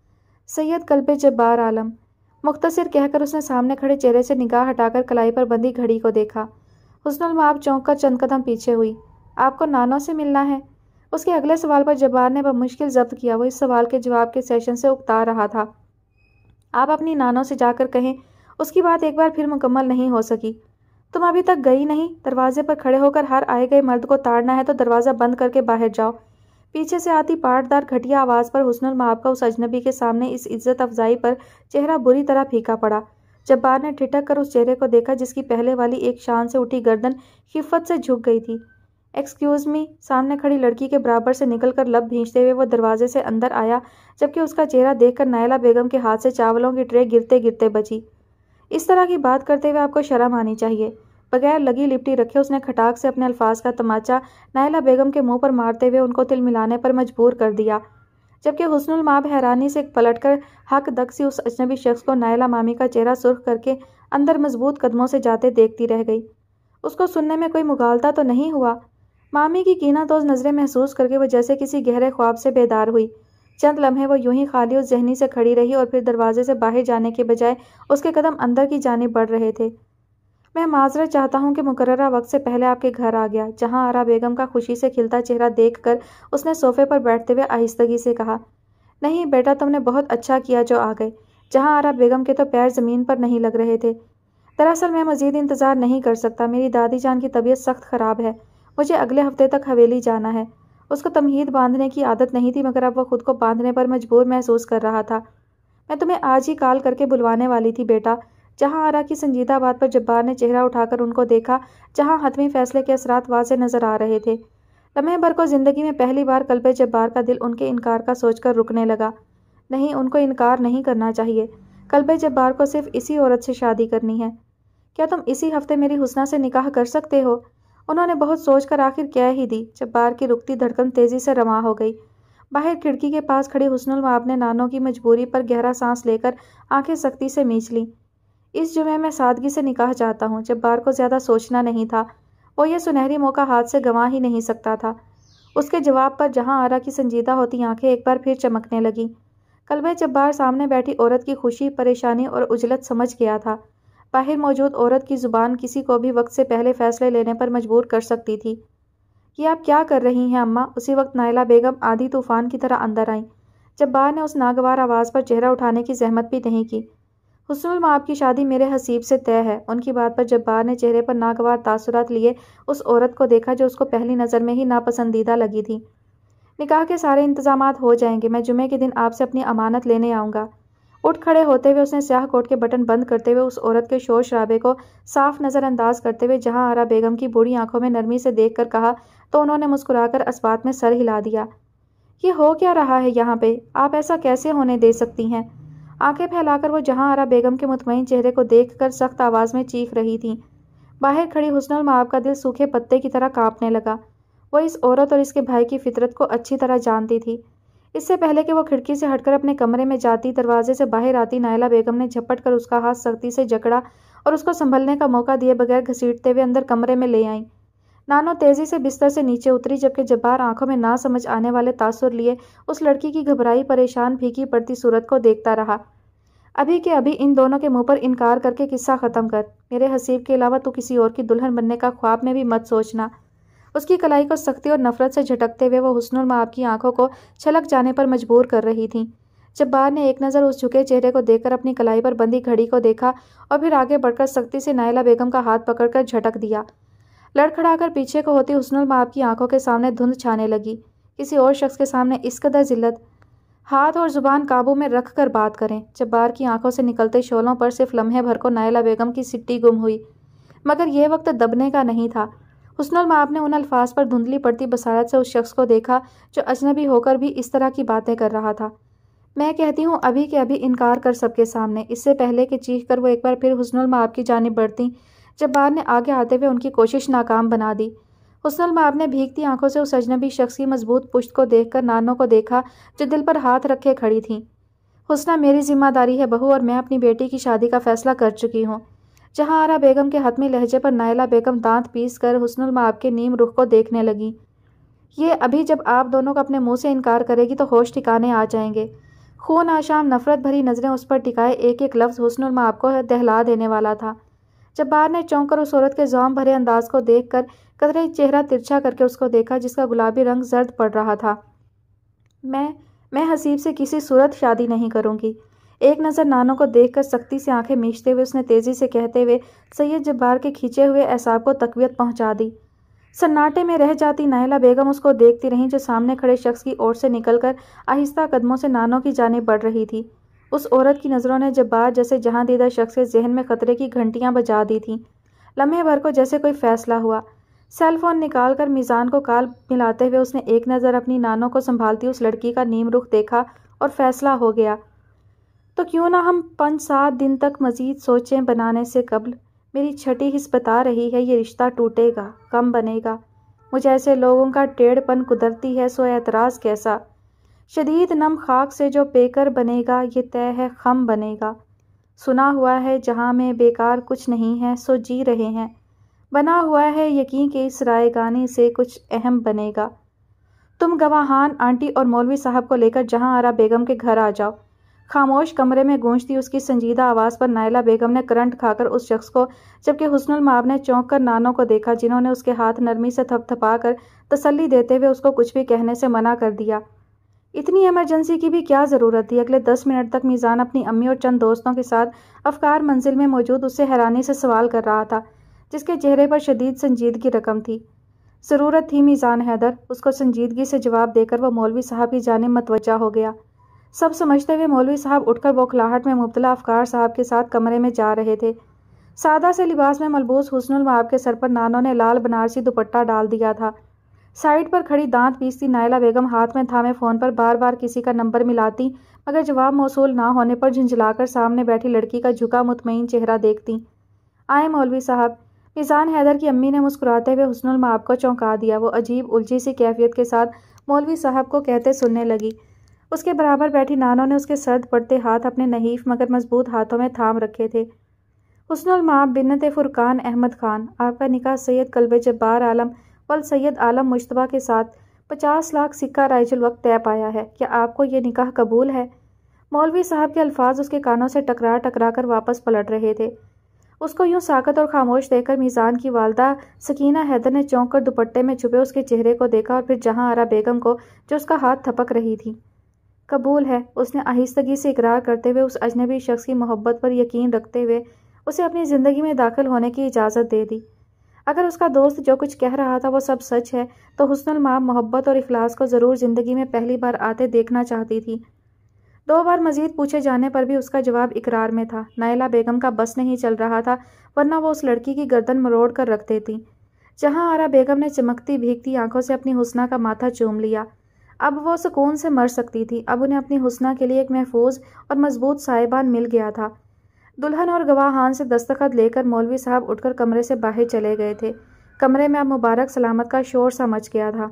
سید قلب جبار عالم، مختصر کہہ کر اس نے سامنے کھڑے چہرے سے نگاہ ہٹا کر کلائی پر بندھی گھڑی کو دیکھا۔ حسن المآب چونک کر چند قدم پیچھے ہوئی۔ آپ کو نانوں سے ملنا ہے؟ اس کے اگلے سوال پر جبار نے بمشکل ضبط کیا۔ وہ اس سوال کے جواب کے سیشن سے اکتا رہا تھا۔ آپ اپنی نانوں سے جا کر کہیں۔ اس کی بات ایک بار پھر مکمل نہیں ہو سکی۔ تم ابھی تک گئی نہیں؟ دروازے پر کھڑے ہو کر ہر آئے گئے مرد کو تاڑنا ہے تو دروازہ بند کر کے باہر جاؤ۔ پیچھے سے آتی پاٹدار گھٹیا آواز پر حسن المآب کا اس اجنبی کے سامنے اس عزت افزائی پر چہرہ بری طرح پھیکا پڑا۔ جبار نے ٹھٹک کر اس چہرے کو دیکھا جس کی پہلے والی ایک شان سے اٹھی گردن خفت سے جھک گئی تھی۔ ایکسکیوز می، سامنے کھڑی لڑکی کے برابر سے نکل کر لب بھینچتے ہوئے وہ دروازے سے اندر آیا، جبکہ اس کا چہرہ دیکھ کر نائلہ بیگم کے ہاتھ سے چاولوں کی ٹرے گرتے گرتے بچی۔ اس طرح کی بات کرتے ہوئے آپ کو شرم آنی چاہیے۔ بغیر لگی لپٹی رکھے اس نے کھٹاک سے اپنے الفاظ کا تماچا نائلہ بیگم کے منہ پر مارتے ہوئے ان کو تل ملانے پر مجبور کر دیا، جبکہ حسن المآب حیرانی سے پلٹ کر حق دک سی اس اجنبی شخص کو نائلہ مامی کا چہرہ سرخ کر کے اندر مضبوط قدموں سے جاتے دیکھتی رہ گئی۔ اس کو سننے میں کوئی مغالطہ تو نہیں ہوا؟ مامی کی کینہ توز نظریں محسوس کر کے وہ جیسے کسی گہرے خواب سے بیدار ہوئی۔ چند لمحے وہ یوں ہی خالی اس ذہنی سے کھڑی رہی اور پھر دروازے سے باہر جانے کے بجائے اس کے قدم اندر کی جانب بڑھ رہے تھے۔ میں معذرت چاہتا ہوں کہ مقررہ وقت سے پہلے آپ کے گھر آ گیا، جہاں آرا بیگم کا خوشی سے کھلتا چہرہ دیکھ کر اس نے صوفے پر بیٹھتے ہوئے آہستگی سے کہا۔ نہیں بیٹا، تم نے بہت اچھا کیا جو آ گئے، جہاں آرا بیگم کے تو پیر زمین پر نہیں لگ رہے تھے۔ دراصل میں مزید انتظار نہیں کر سکتا، میری دادی جان کی طبیعت سخت خراب ہے، مجھے اگلے ہفتے تک حویلی جانا ہے۔ اس کو تمہید باندھنے کی عادت نہیں تھی، مگر اب وہ خود کو باندھنے پر مجبور محسوس کر رہا تھا۔ میں تمہیں آج ہی کال کر کے بلوانے والی تھی بیٹا۔ جہاں آرا کی سنجیدہ بات پر جبار نے چہرہ اٹھا کر ان کو دیکھا، جہاں حتمی فیصلے کے اثرات واضح نظر آ رہے تھے۔ لمحے بھر کو زندگی میں پہلی بار قلب جبار کا دل ان کے انکار کا سوچ کر رکنے لگا۔ نہیں، ان کو انکار نہیں کرنا چاہیے۔ قلب جبار کو صرف اسی عورت سے شادی کرنی ہے۔ کیا تم اسی ہفتے میری حسنہ سے نکاح کر سکتے ہو؟ انہوں نے بہت سوچ کر آخر کہہ ہی دی۔ جبار کی رکتی دھڑکن تیزی سے رواں ہو گئی۔ باہر کھڑکی کے پاس کھڑی حسن المآب نے نانوں کی مجبوری پر گہرا سانس لے کر آنکھیں سختی سے میچ لیں۔ اس جمعے میں سادگی سے نکاح چاہتا ہوں۔ جبار کو زیادہ سوچنا نہیں تھا، وہ یہ سنہری موقع ہاتھ سے گنوا ہی نہیں سکتا تھا۔ اس کے جواب پر جہاں آرا کی سنجیدہ ہوتی آنکھیں ایک بار پھر چمکنے لگیں۔ قلب جبار سامنے بیٹھی عورت کی خوشی، پریشانی اور عجلت سمجھ گیا تھا۔ باہر موجود عورت کی زبان کسی کو بھی وقت سے پہلے فیصلے لینے پر مجبور کر سکتی تھی۔ یہ آپ کیا کر رہی ہیں اماں؟ اسی وقت نائلہ بیگم آدھی طوفان کی طرح اندر آئیں۔ جبار نے اس ناگوار آواز پر چہرہ اٹھانے کی زحمت بھی نہیں کی۔ حسن المآب کی شادی میرے حسیب سے طے ہے۔ ان کی بات پر جبار نے چہرے پر ناگوار تاثرات لیے اس عورت کو دیکھا جو اس کو پہلی نظر میں ہی ناپسندیدہ لگی تھی۔ نکاح کے سارے انتظامات ہو جائیں گے، میں جمعے کے دن آپ سے اپنی امانت لینے آؤں گا۔ اٹھ کھڑے ہوتے ہوئے اس نے سیاہ کوٹ کے بٹن بند کرتے ہوئے اس عورت کے شور شرابے کو صاف نظر انداز کرتے ہوئے جہاں آرا بیگم کی بوڑھی آنکھوں میں نرمی سے دیکھ کر کہا تو انہوں نے مسکرا کر اسبات میں سر ہلا دیا۔ یہ ہو کیا رہا ہے یہاں پہ؟ آپ ایسا کیسے ہونے دے سکتی ہیں؟ آنکھیں پھیلا کر وہ جہاں آرا بیگم کے مطمئن چہرے کو دیکھ کر سخت آواز میں چیخ رہی تھیں۔ باہر کھڑی حسن المآب کا دل سوکھے پتے کی طرح کانپنے لگا۔ وہ اس عورت اور اس کے بھائی کی فطرت کو اچھی طرح جانتی تھی۔ اس سے پہلے کہ وہ کھڑکی سے ہٹ کر اپنے کمرے میں جاتی، دروازے سے باہر آتی نائلہ بیگم نے جھپٹ کر اس کا ہاتھ سختی سے جکڑا اور اس کو سنبھلنے کا موقع دیے بغیر گھسیٹتے ہوئے اندر کمرے میں لے آئیں۔ نانو تیزی سے بستر سے نیچے اتری جبکہ جبار آنکھوں میں نہ سمجھ آنے والے تاثر لیے اس لڑکی کی گھبرائی پریشان پھیکی پڑتی صورت کو دیکھتا رہا۔ ابھی کے ابھی ان دونوں کے منہ پر انکار کر کے قصہ ختم کر۔ میرے حسیب کے علاوہ تو کسی اور کی دلہن بننے کا خواب میں بھی مت سوچنا۔ اس کی کلائی کو سختی اور نفرت سے جھٹکتے ہوئے وہ حسن المآب کی آنکھوں کو چھلک جانے پر مجبور کر رہی تھیں۔ جبار نے ایک نظر اس جھکے چہرے کو دیکھ کر اپنی کلائی پر بندھی گھڑی کو دیکھا اور پھر آگے بڑھ کر سختی سے نائلہ بیگم کا ہاتھ پکڑ کر جھٹک دیا۔ لڑکھڑا کر پیچھے کو ہوتی حسن المآب کی آنکھوں کے سامنے دھند چھانے لگی۔ کسی اور شخص کے سامنے اس قدر ذلت؟ ہاتھ اور زبان قابو میں رکھ کر بات کریں۔ جبار کی آنکھوں سے نکلتے شعلوں پر صرف لمحے بھر کو نائلہ بیگم کی سٹی گم ہوئی، مگر یہ وقت دبنے کا نہیں تھا۔ حسن المآب نے ان الفاظ پر دھندلی پڑتی بصارت سے اس شخص کو دیکھا جو اجنبی ہو کر بھی اس طرح کی باتیں کر رہا تھا۔ میں کہتی ہوں ابھی کے ابھی انکار کر سب کے سامنے، اس سے پہلے کہ چیخ کر وہ ایک بار پھر حسن المآب کی جانب بڑھتی۔ جبار نے آگے آتے ہوئے ان کی کوشش ناکام بنا دی۔ حسن المآب نے بھیگتی آنکھوں سے اس اجنبی شخص کی مضبوط پشت کو دیکھ کر نانو کو دیکھا جو دل پر ہاتھ رکھے کھڑی تھیں۔ حسنہ، میری ذمہ داری ہے بہو، اور میں اپنی بیٹی کی شادی کا فیصلہ کر چکی ہوں۔ جہاں آرا بیگم کے حتمی لہجے پر نائلہ بیگم دانت پیس کر حسن المآب کے نیم رخ کو دیکھنے لگی۔ یہ ابھی جب آپ دونوں کو اپنے منہ سے انکار کرے گی تو ہوش ٹھکانے آ جائیں گے۔ خون آشام نفرت بھری نظریں اس پر ٹکائے ایک ایک لفظ حسن المآب کو دہلا دینے والا تھا۔ جبار نے چونک کر اس عورت کے زوم بھرے انداز کو دیکھ کر قدرے چہرہ ترچھا کر کے اس کو دیکھا جس کا گلابی رنگ زرد پڑ رہا تھا۔ میں حسیب سے کسی صورت شادی نہیں کروں گی۔ ایک نظر نانو کو دیکھ کر سختی سے آنکھیں میچتے ہوئے اس نے تیزی سے کہتے ہوئے سید جبار کے کھینچے ہوئے اعصاب کو تقویت پہنچا دی۔ سناٹے میں رہ جاتی نائلہ بیگم اس کو دیکھتی رہیں جو سامنے کھڑے شخص کی اوٹ سے نکل کر آہستہ قدموں سے نانو کی جانب بڑھ رہی تھی۔ اس عورت کی نظروں نے جبار جیسے جہاں دیدہ شخص کے ذہن میں خطرے کی گھنٹیاں بجا دی تھیں۔ لمحے بھر کو جیسے کوئی فیصلہ ہوا۔ سیل فون نکال کر میزان کو کال ملاتے ہوئے اس نے ایک نظر اپنی نانو کو سنبھالتی اس لڑکی کا نیم رخ دیکھا اور فیصلہ ہو گیا۔ تو کیوں نہ ہم 5-7 دن تک مزید سوچیں، بنانے سے قبل۔ میری چھٹی حس بتا رہی ہے یہ رشتہ ٹوٹے گا، کم بنے گا۔ مجھ ایسے لوگوں کا ٹیڑھ پن قدرتی ہے، سو اعتراض کیسا؟ شدید نم خاک سے جو پیکر بنے گا یہ طے ہے خم بنے گا۔ سنا ہوا ہے جہاں میں بیکار کچھ نہیں ہے، سو جی رہے ہیں۔ بنا ہوا ہے یقین کہ اس رائے گانی سے کچھ اہم بنے گا۔ تم گواہان، آنٹی اور مولوی صاحب کو لے کر جہاں آرا بیگم کے گھر آ جاؤ۔ خاموش کمرے میں گونجتی اس کی سنجیدہ آواز پر نائلہ بیگم نے کرنٹ کھا کر اس شخص کو، جبکہ حسن المآب نے چونک کر نانو کو دیکھا جنہوں نے اس کے ہاتھ نرمی سے تھپ تھپا کر تسلی دیتے ہوئے اس کو کچھ بھی کہنے سے منع کر دیا۔ اتنی ایمرجنسی کی بھی کیا ضرورت تھی؟ اگلے 10 منٹ تک میزان اپنی امی اور چند دوستوں کے ساتھ افکار منزل میں موجود اس سے حیرانی سے سوال کر رہا تھا جس کے چہرے پر شدید سنجیدگی رقم تھی۔ ضرورت تھی میزان حیدر، اس کو سنجیدگی سے جواب دے کر وہ مولوی صاحب کی جانب متوجہ ہو گیا۔ سب سمجھتے ہوئے مولوی صاحب اٹھ کر بوکھلاہٹ میں مبتلا افکار صاحب کے ساتھ کمرے میں جا رہے تھے۔ سادہ سے لباس میں ملبوس حسن المآب کے سر پر نانو نے لال بنارسی دوپٹہ ڈال دیا تھا۔ سائڈ پر کھڑی دانت پیستی نائلہ بیگم ہاتھ میں تھامے فون پر بار بار کسی کا نمبر ملاتی مگر جواب موصول نہ ہونے پر جھنجھلا کر سامنے بیٹھی لڑکی کا جھکا مطمئن چہرہ دیکھتی۔ آئے مولوی صاحب۔ میزان حیدر کی امی نے مسکراتے ہوئے حسن المآب کو چونکا دیا۔ وہ عجیب الجھی سی کیفیت کے ساتھ مولوی صاحب کو کہتے سننے لگی۔ اس کے برابر بیٹھی نانو نے اس کے سرد پڑتے ہاتھ اپنے نحیف مگر مضبوط ہاتھوں میں تھام رکھے تھے۔ حسن المآب بنت فرقان احمد خان، آپ کا نکاح سید کلب جبار عالم ول سید عالم مشتبہ کے ساتھ 50 لاکھ سکہ رائج الوقت طے پایا ہے۔ کیا آپ کو یہ نکاح قبول ہے؟ مولوی صاحب کے الفاظ اس کے کانوں سے ٹکرا ٹکرا کر واپس پلٹ رہے تھے۔ اس کو یوں ساکت اور خاموش دیکھ کر میزان کی والدہ سکینہ حیدر نے چونک کر دوپٹے میں چھپے اس کے چہرے کو دیکھا اور پھر جہاں آرا بیگم کو جو اس کا ہاتھ تھپک رہی تھی۔ قبول ہے، اس نے آہستگی سے اقرار کرتے ہوئے اس اجنبی شخص کی محبت پر یقین رکھتے ہوئے اسے اپنی زندگی میں داخل ہونے کی اجازت دے دی۔ اگر اس کا دوست جو کچھ کہہ رہا تھا وہ سب سچ ہے تو حسن المآب محبت اور اخلاص کو ضرور زندگی میں پہلی بار آتے دیکھنا چاہتی تھی۔ 2 بار مزید پوچھے جانے پر بھی اس کا جواب اقرار میں تھا۔ نائلہ بیگم کا بس نہیں چل رہا تھا، ورنہ وہ اس لڑکی کی گردن مروڑ کر رکھ دیتی۔ جہاں آرا بیگم نے چمکتی بھیگتی آنکھوں سے اپنی حسنہ کا ماتھا چوم لیا۔ اب وہ سکون سے مر سکتی تھی۔ اب انہیں اپنی حسنہ کے لیے ایک محفوظ اور مضبوط سائبان مل گیا تھا۔ دلہن اور گواہان سے دستخط لے کر مولوی صاحب اٹھ کر کمرے سے باہر چلے گئے تھے۔ کمرے میں اب مبارک سلامت کا شور سا مچ گیا تھا۔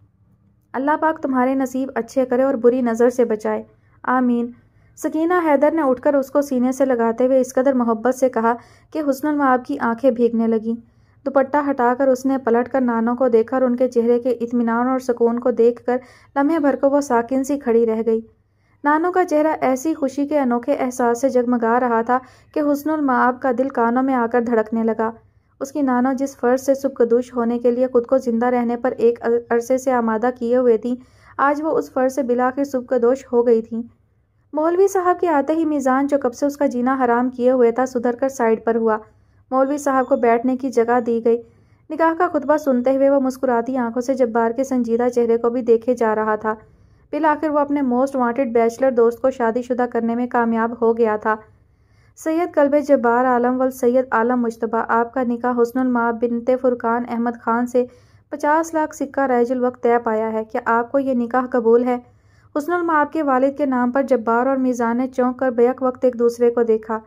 اللہ پاک تمہارے نصیب اچھے کرے اور بری نظر سے بچائے، آمین۔ سکینہ حیدر نے اٹھ کر اس کو سینے سے لگاتے ہوئے اس قدر محبت سے کہا کہ حسن المآب کی آنکھیں بھیگنے لگیں۔ دوپٹہ ہٹا کر اس نے پلٹ کر نانوں کو دیکھا اور ان کے چہرے کے اطمینان اور سکون کو دیکھ کر لمحے بھر کو وہ ساکن سی کھڑی رہ گئی۔ نانوں کا چہرہ ایسی خوشی کے انوکھے احساس سے جگمگا رہا تھا کہ حسن المآب کا دل کانوں میں آ کر دھڑکنے لگا۔ اس کی نانوں جس فرض سے صبح ہونے کے لیے خود کو زندہ رہنے پر ایک عرصے سے آمادہ کیے ہوئے تھیں، آج وہ اس فرض سے بالآخر صبح ہو گئی تھیں۔ مولوی صاحب کے آتے ہی میزان جو کب سے اس کا جینا حرام کیے ہوئے تھا سدھر کر سائیڈ پر ہوا۔ مولوی صاحب کو بیٹھنے کی جگہ دی گئی۔ نکاح کا خطبہ سنتے ہوئے وہ مسکراتی آنکھوں سے جبار کے سنجیدہ چہرے کو بھی دیکھے جا رہا تھا۔ بالآخر وہ اپنے موسٹ وانٹڈ بیچلر دوست کو شادی شدہ کرنے میں کامیاب ہو گیا تھا۔ سید کلب جبار عالم والسید عالم مجتبیٰ، آپ کا نکاح حسن المآب بنت فرقان احمد خان سے 50 لاکھ سکہ رائج الوقت طے پایا ہے۔ کیا آپ کو یہ نکاح قبول ہے؟ حسن المآب کے والد کے نام پر جبار اور میزان نے چونک کر بیک وقت ایک دوسرے کو دیکھا۔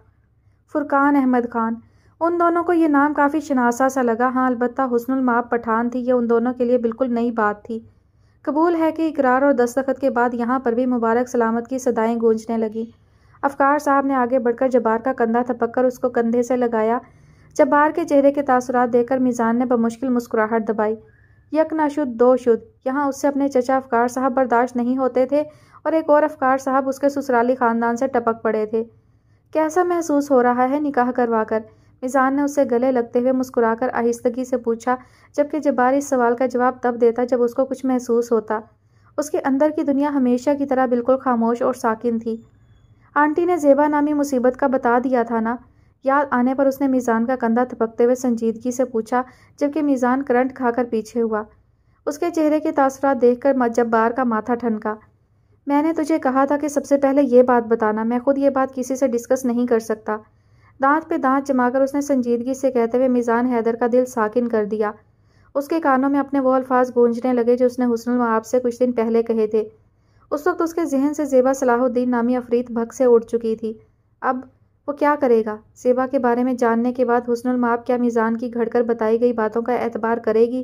فرقان احمد خان، ان دونوں کو یہ نام کافی شناسا سا لگا۔ ہاں البتہ حسن المآب پٹھان تھی، یہ ان دونوں کے لیے بالکل نئی بات تھی۔ قبول ہے کہ اقرار اور دستخط کے بعد یہاں پر بھی مبارک سلامت کی صدائیں گونجنے لگیں۔ افکار صاحب نے آگے بڑھ کر جبار کا کندھا تھپک کر اس کو کندھے سے لگایا۔ جبار کے چہرے کے تاثرات دیکھ کر میزان نے بمشکل مسکراہٹ دبائی۔ یک نہ شد دو شد، یہاں اس سے اپنے چچا افکار صاحب برداشت نہیں ہوتے تھے اور ایک اور افکار صاحب اس کے سسرالی خاندان سے ٹپک پڑے تھے۔ کیسا محسوس ہو رہا ہے نکاح کروا کر؟ میزان نے اس سے گلے لگتے ہوئے مسکرا کر آہستگی سے پوچھا، جبکہ جبار اس سوال کا جواب تب دیتا جب اس کو کچھ محسوس ہوتا۔ اس کے اندر کی دنیا ہمیشہ کی طرح بالکل خاموش اور ساکن تھی۔ آنٹی نے زیبا نامی مصیبت کا بتا دیا تھا نا؟ یاد آنے پر اس نے میزان کا کندھا تھپکتے ہوئے سنجیدگی سے پوچھا، جبکہ میزان کرنٹ کھا کر پیچھے ہوا۔ اس کے چہرے کے تاثرات دیکھ کر جبار کا ماتھا ٹھنکا۔ میں نے تجھے کہا تھا کہ سب سے پہلے یہ بات بتانا، میں خود یہ بات کسی سے ڈسکس نہیں کر سکتا۔ دانت پہ دانت جما کر اس نے سنجیدگی سے کہتے ہوئے میزان حیدر کا دل ساکن کر دیا۔ اس کے کانوں میں اپنے وہ الفاظ گونجنے لگے جو اس نے حسن المآب سے کچھ دن پہلے کہے تھے۔ اس وقت اس کے ذہن سے زیبا صلاح الدین نامی عفریت بھگ سے اڑ چکی تھی۔ اب وہ کیا کرے گا؟ زیبا کے بارے میں جاننے کے بعد حسن المآب کیا میزان کی گھڑ کر بتائی گئی باتوں کا اعتبار کرے گی؟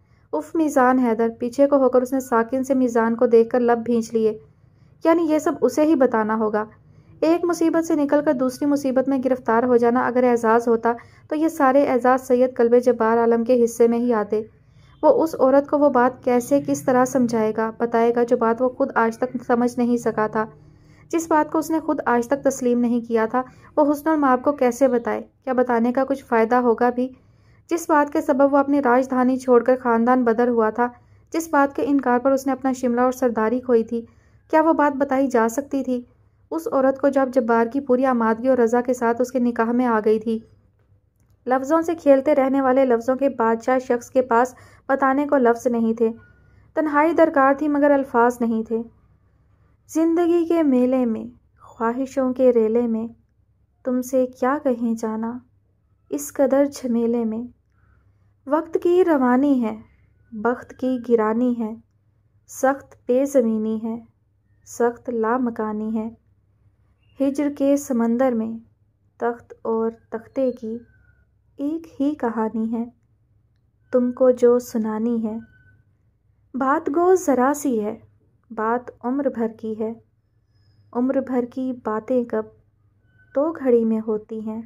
اف میزان حیدر، پیچھے کو ہو کر اس نے ساکن سے میزان کو دیکھ کر لب بھینچ لیے۔ یعنی یہ سب اسے ہی بتانا ہوگا؟ ایک مصیبت سے نکل کر دوسری مصیبت میں گرفتار ہو جانا اگر اعزاز ہوتا تو یہ سارے اعزاز سید کلب جبار عالم کے حصے میں ہی آتے۔ وہ اس عورت کو وہ بات کیسے کس طرح سمجھائے گا، بتائے گا جو بات وہ خود آج تک سمجھ نہیں سکا تھا؟ جس بات کو اس نے خود آج تک تسلیم نہیں کیا تھا وہ حسن المآب کو کیسے بتائے؟ کیا بتانے کا کچھ فائدہ ہوگا بھی؟ جس بات کے سبب وہ اپنی راجدھانی چھوڑ کر خاندان بدر ہوا تھا، جس بات کے انکار پر اس نے اپنا شملہ اور سرداری کھوئی تھی، کیا وہ بات بتائی جا سکتی تھی؟ اس عورت کو جب جبار کی پوری آمادگی اور رضا کے ساتھ اس کے نکاح میں آ گئی تھی۔ لفظوں سے کھیلتے رہنے والے لفظوں کے بادشاہ شخص کے پاس بتانے کو لفظ نہیں تھے، تنہائی درکار تھی مگر الفاظ نہیں تھے۔ زندگی کے میلے میں، خواہشوں کے ریلے میں، تم سے کیا کہیں جانا، اس قدر جھمیلے میں۔ وقت کی روانی ہے، بخت کی گرانی ہے، سخت بے زمینی ہے، سخت لامکانی ہے۔ ہجر کے سمندر میں تخت اور تختے کی ایک ہی کہانی ہے، تم کو جو سنانی ہے۔ بات گو ذرا سی ہے، بات عمر بھر کی ہے، عمر بھر کی باتیں کب دو گھڑی میں ہوتی ہیں۔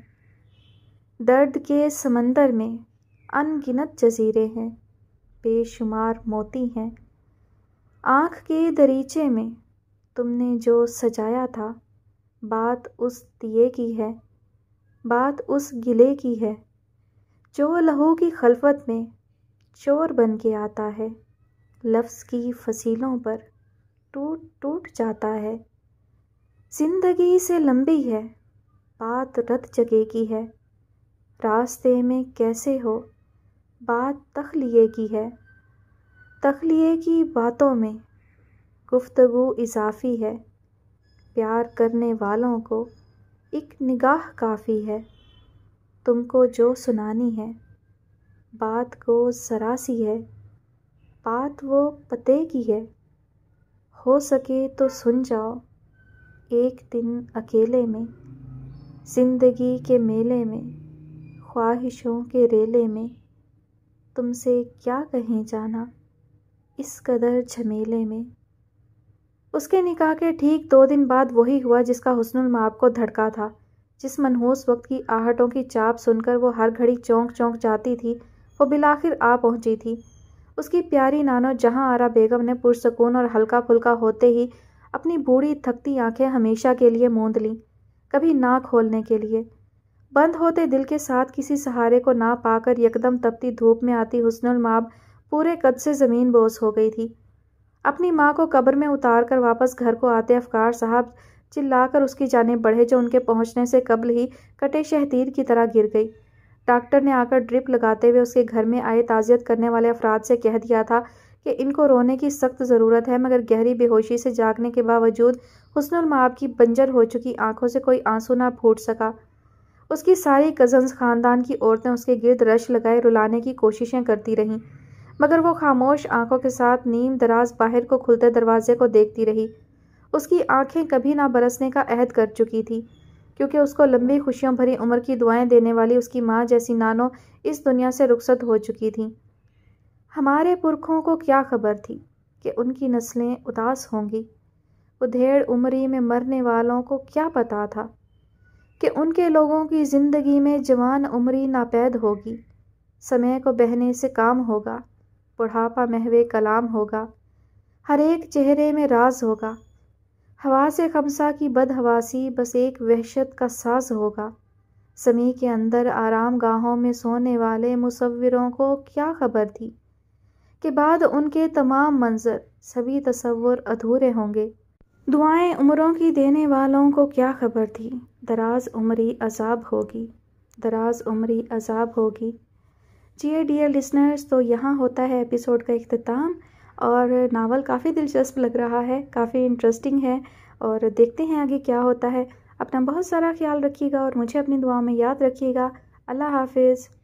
درد کے سمندر میں ان گنت جزیرے ہیں، بے شمار موتی ہیں۔ آنکھ کے دریچے میں تم نے جو سجایا تھا، بات اس دیے کی ہے، بات اس گلے کی ہے، جو لہو کی خلوت میں چور بن کے آتا ہے، لفظ کی فصیلوں پر ٹوٹ ٹوٹ جاتا ہے۔ زندگی سے لمبی ہے، بات رت جگہ کی ہے، راستے میں کیسے ہو، بات تخلیے کی ہے، تخلیے کی باتوں میں گفتگو اضافی ہے، پیار کرنے والوں کو ایک نگاہ کافی ہے، تم کو جو سنانی ہے۔ بات کو ذرا سی ہے، بات وہ پتے کی ہے، ہو سکے تو سن جاؤ ایک دن اکیلے میں، زندگی کے میلے میں، خواہشوں کے ریلے میں، تم سے کیا کہیں جانا اس قدر جھمیلے میں۔ اس کے نکاح کے ٹھیک 2 دن بعد وہی ہوا جس کا حسن المآب کو دھڑکا تھا، جس منحوس وقت کی آہٹوں کی چاپ سن کر وہ ہر گھڑی چونک چونک جاتی تھی، وہ بالآخر آ پہنچی تھی۔ اس کی پیاری نانو جہاں آرا بیگم نے پرسکون اور ہلکا پھلکا ہوتے ہی اپنی بوڑھی تھکتی آنکھیں ہمیشہ کے لیے موند لیں، کبھی نہ کھولنے کے لیے۔ بند ہوتے دل کے ساتھ کسی سہارے کو نہ پا کر یکدم تپتی دھوپ میں آتی حسن المآب پورے قد سے زمین بوس ہو گئی تھی۔ اپنی ماں کو قبر میں اتار کر واپس گھر کو آتے افکار صاحب چلا کر اس کی جانب بڑھے، جو ان کے پہنچنے سے قبل ہی کٹے شہتیر کی طرح گر گئی۔ ڈاکٹر نے آ کر ڈرپ لگاتے ہوئے اس کے گھر میں آئے تعزیت کرنے والے افراد سے کہہ دیا تھا کہ ان کو رونے کی سخت ضرورت ہے، مگر گہری بے ہوشی سے جاگنے کے باوجود حسن المآب کی بنجر ہو چکی آنکھوں سے کوئی آنسو نہ پھوٹ سکا۔ اس کی ساری کزنز خاندان کی عورتیں اس کے گرد رش لگائے رلانے کی کوششیں کرتی رہیں، مگر وہ خاموش آنکھوں کے ساتھ نیم دراز باہر کو کھلتے دروازے کو دیکھتی رہی۔ اس کی آنکھیں کبھی نہ برسنے کا عہد کر چکی تھی، کیونکہ اس کو لمبی خوشیوں بھری عمر کی دعائیں دینے والی اس کی ماں جیسی نانو اس دنیا سے رخصت ہو چکی تھیں۔ ہمارے پرکھوں کو کیا خبر تھی کہ ان کی نسلیں اداس ہوں گی؟ ادھیڑ عمری میں مرنے والوں کو کیا پتا تھا کہ ان کے لوگوں کی زندگی میں جوان عمری ناپید ہوگی، سمے کو بہنے سے کام ہوگا، بڑھاپا محو کلام ہوگا، ہر ایک چہرے میں راز ہوگا، حواس خمسہ کی بدحواسی بس ایک وحشت کا ساز ہوگا۔ سمیع کے اندر آرام گاہوں میں سونے والے مصوروں کو کیا خبر تھی کہ بعد ان کے تمام منظر سبھی تصور ادھورے ہوں گے؟ دعائیں عمروں کی دینے والوں کو کیا خبر تھی دراز عمری عذاب ہوگی، دراز عمری عذاب ہوگی۔ جی ڈیئر لسنرز، تو یہاں ہوتا ہے ایپیسوڈ کا اختتام، اور ناول کافی دلچسپ لگ رہا ہے، کافی انٹرسٹنگ ہے، اور دیکھتے ہیں آگے کیا ہوتا ہے۔ اپنا بہت سارا خیال رکھیے گا اور مجھے اپنی دعاؤں میں یاد رکھیے گا۔ اللہ حافظ۔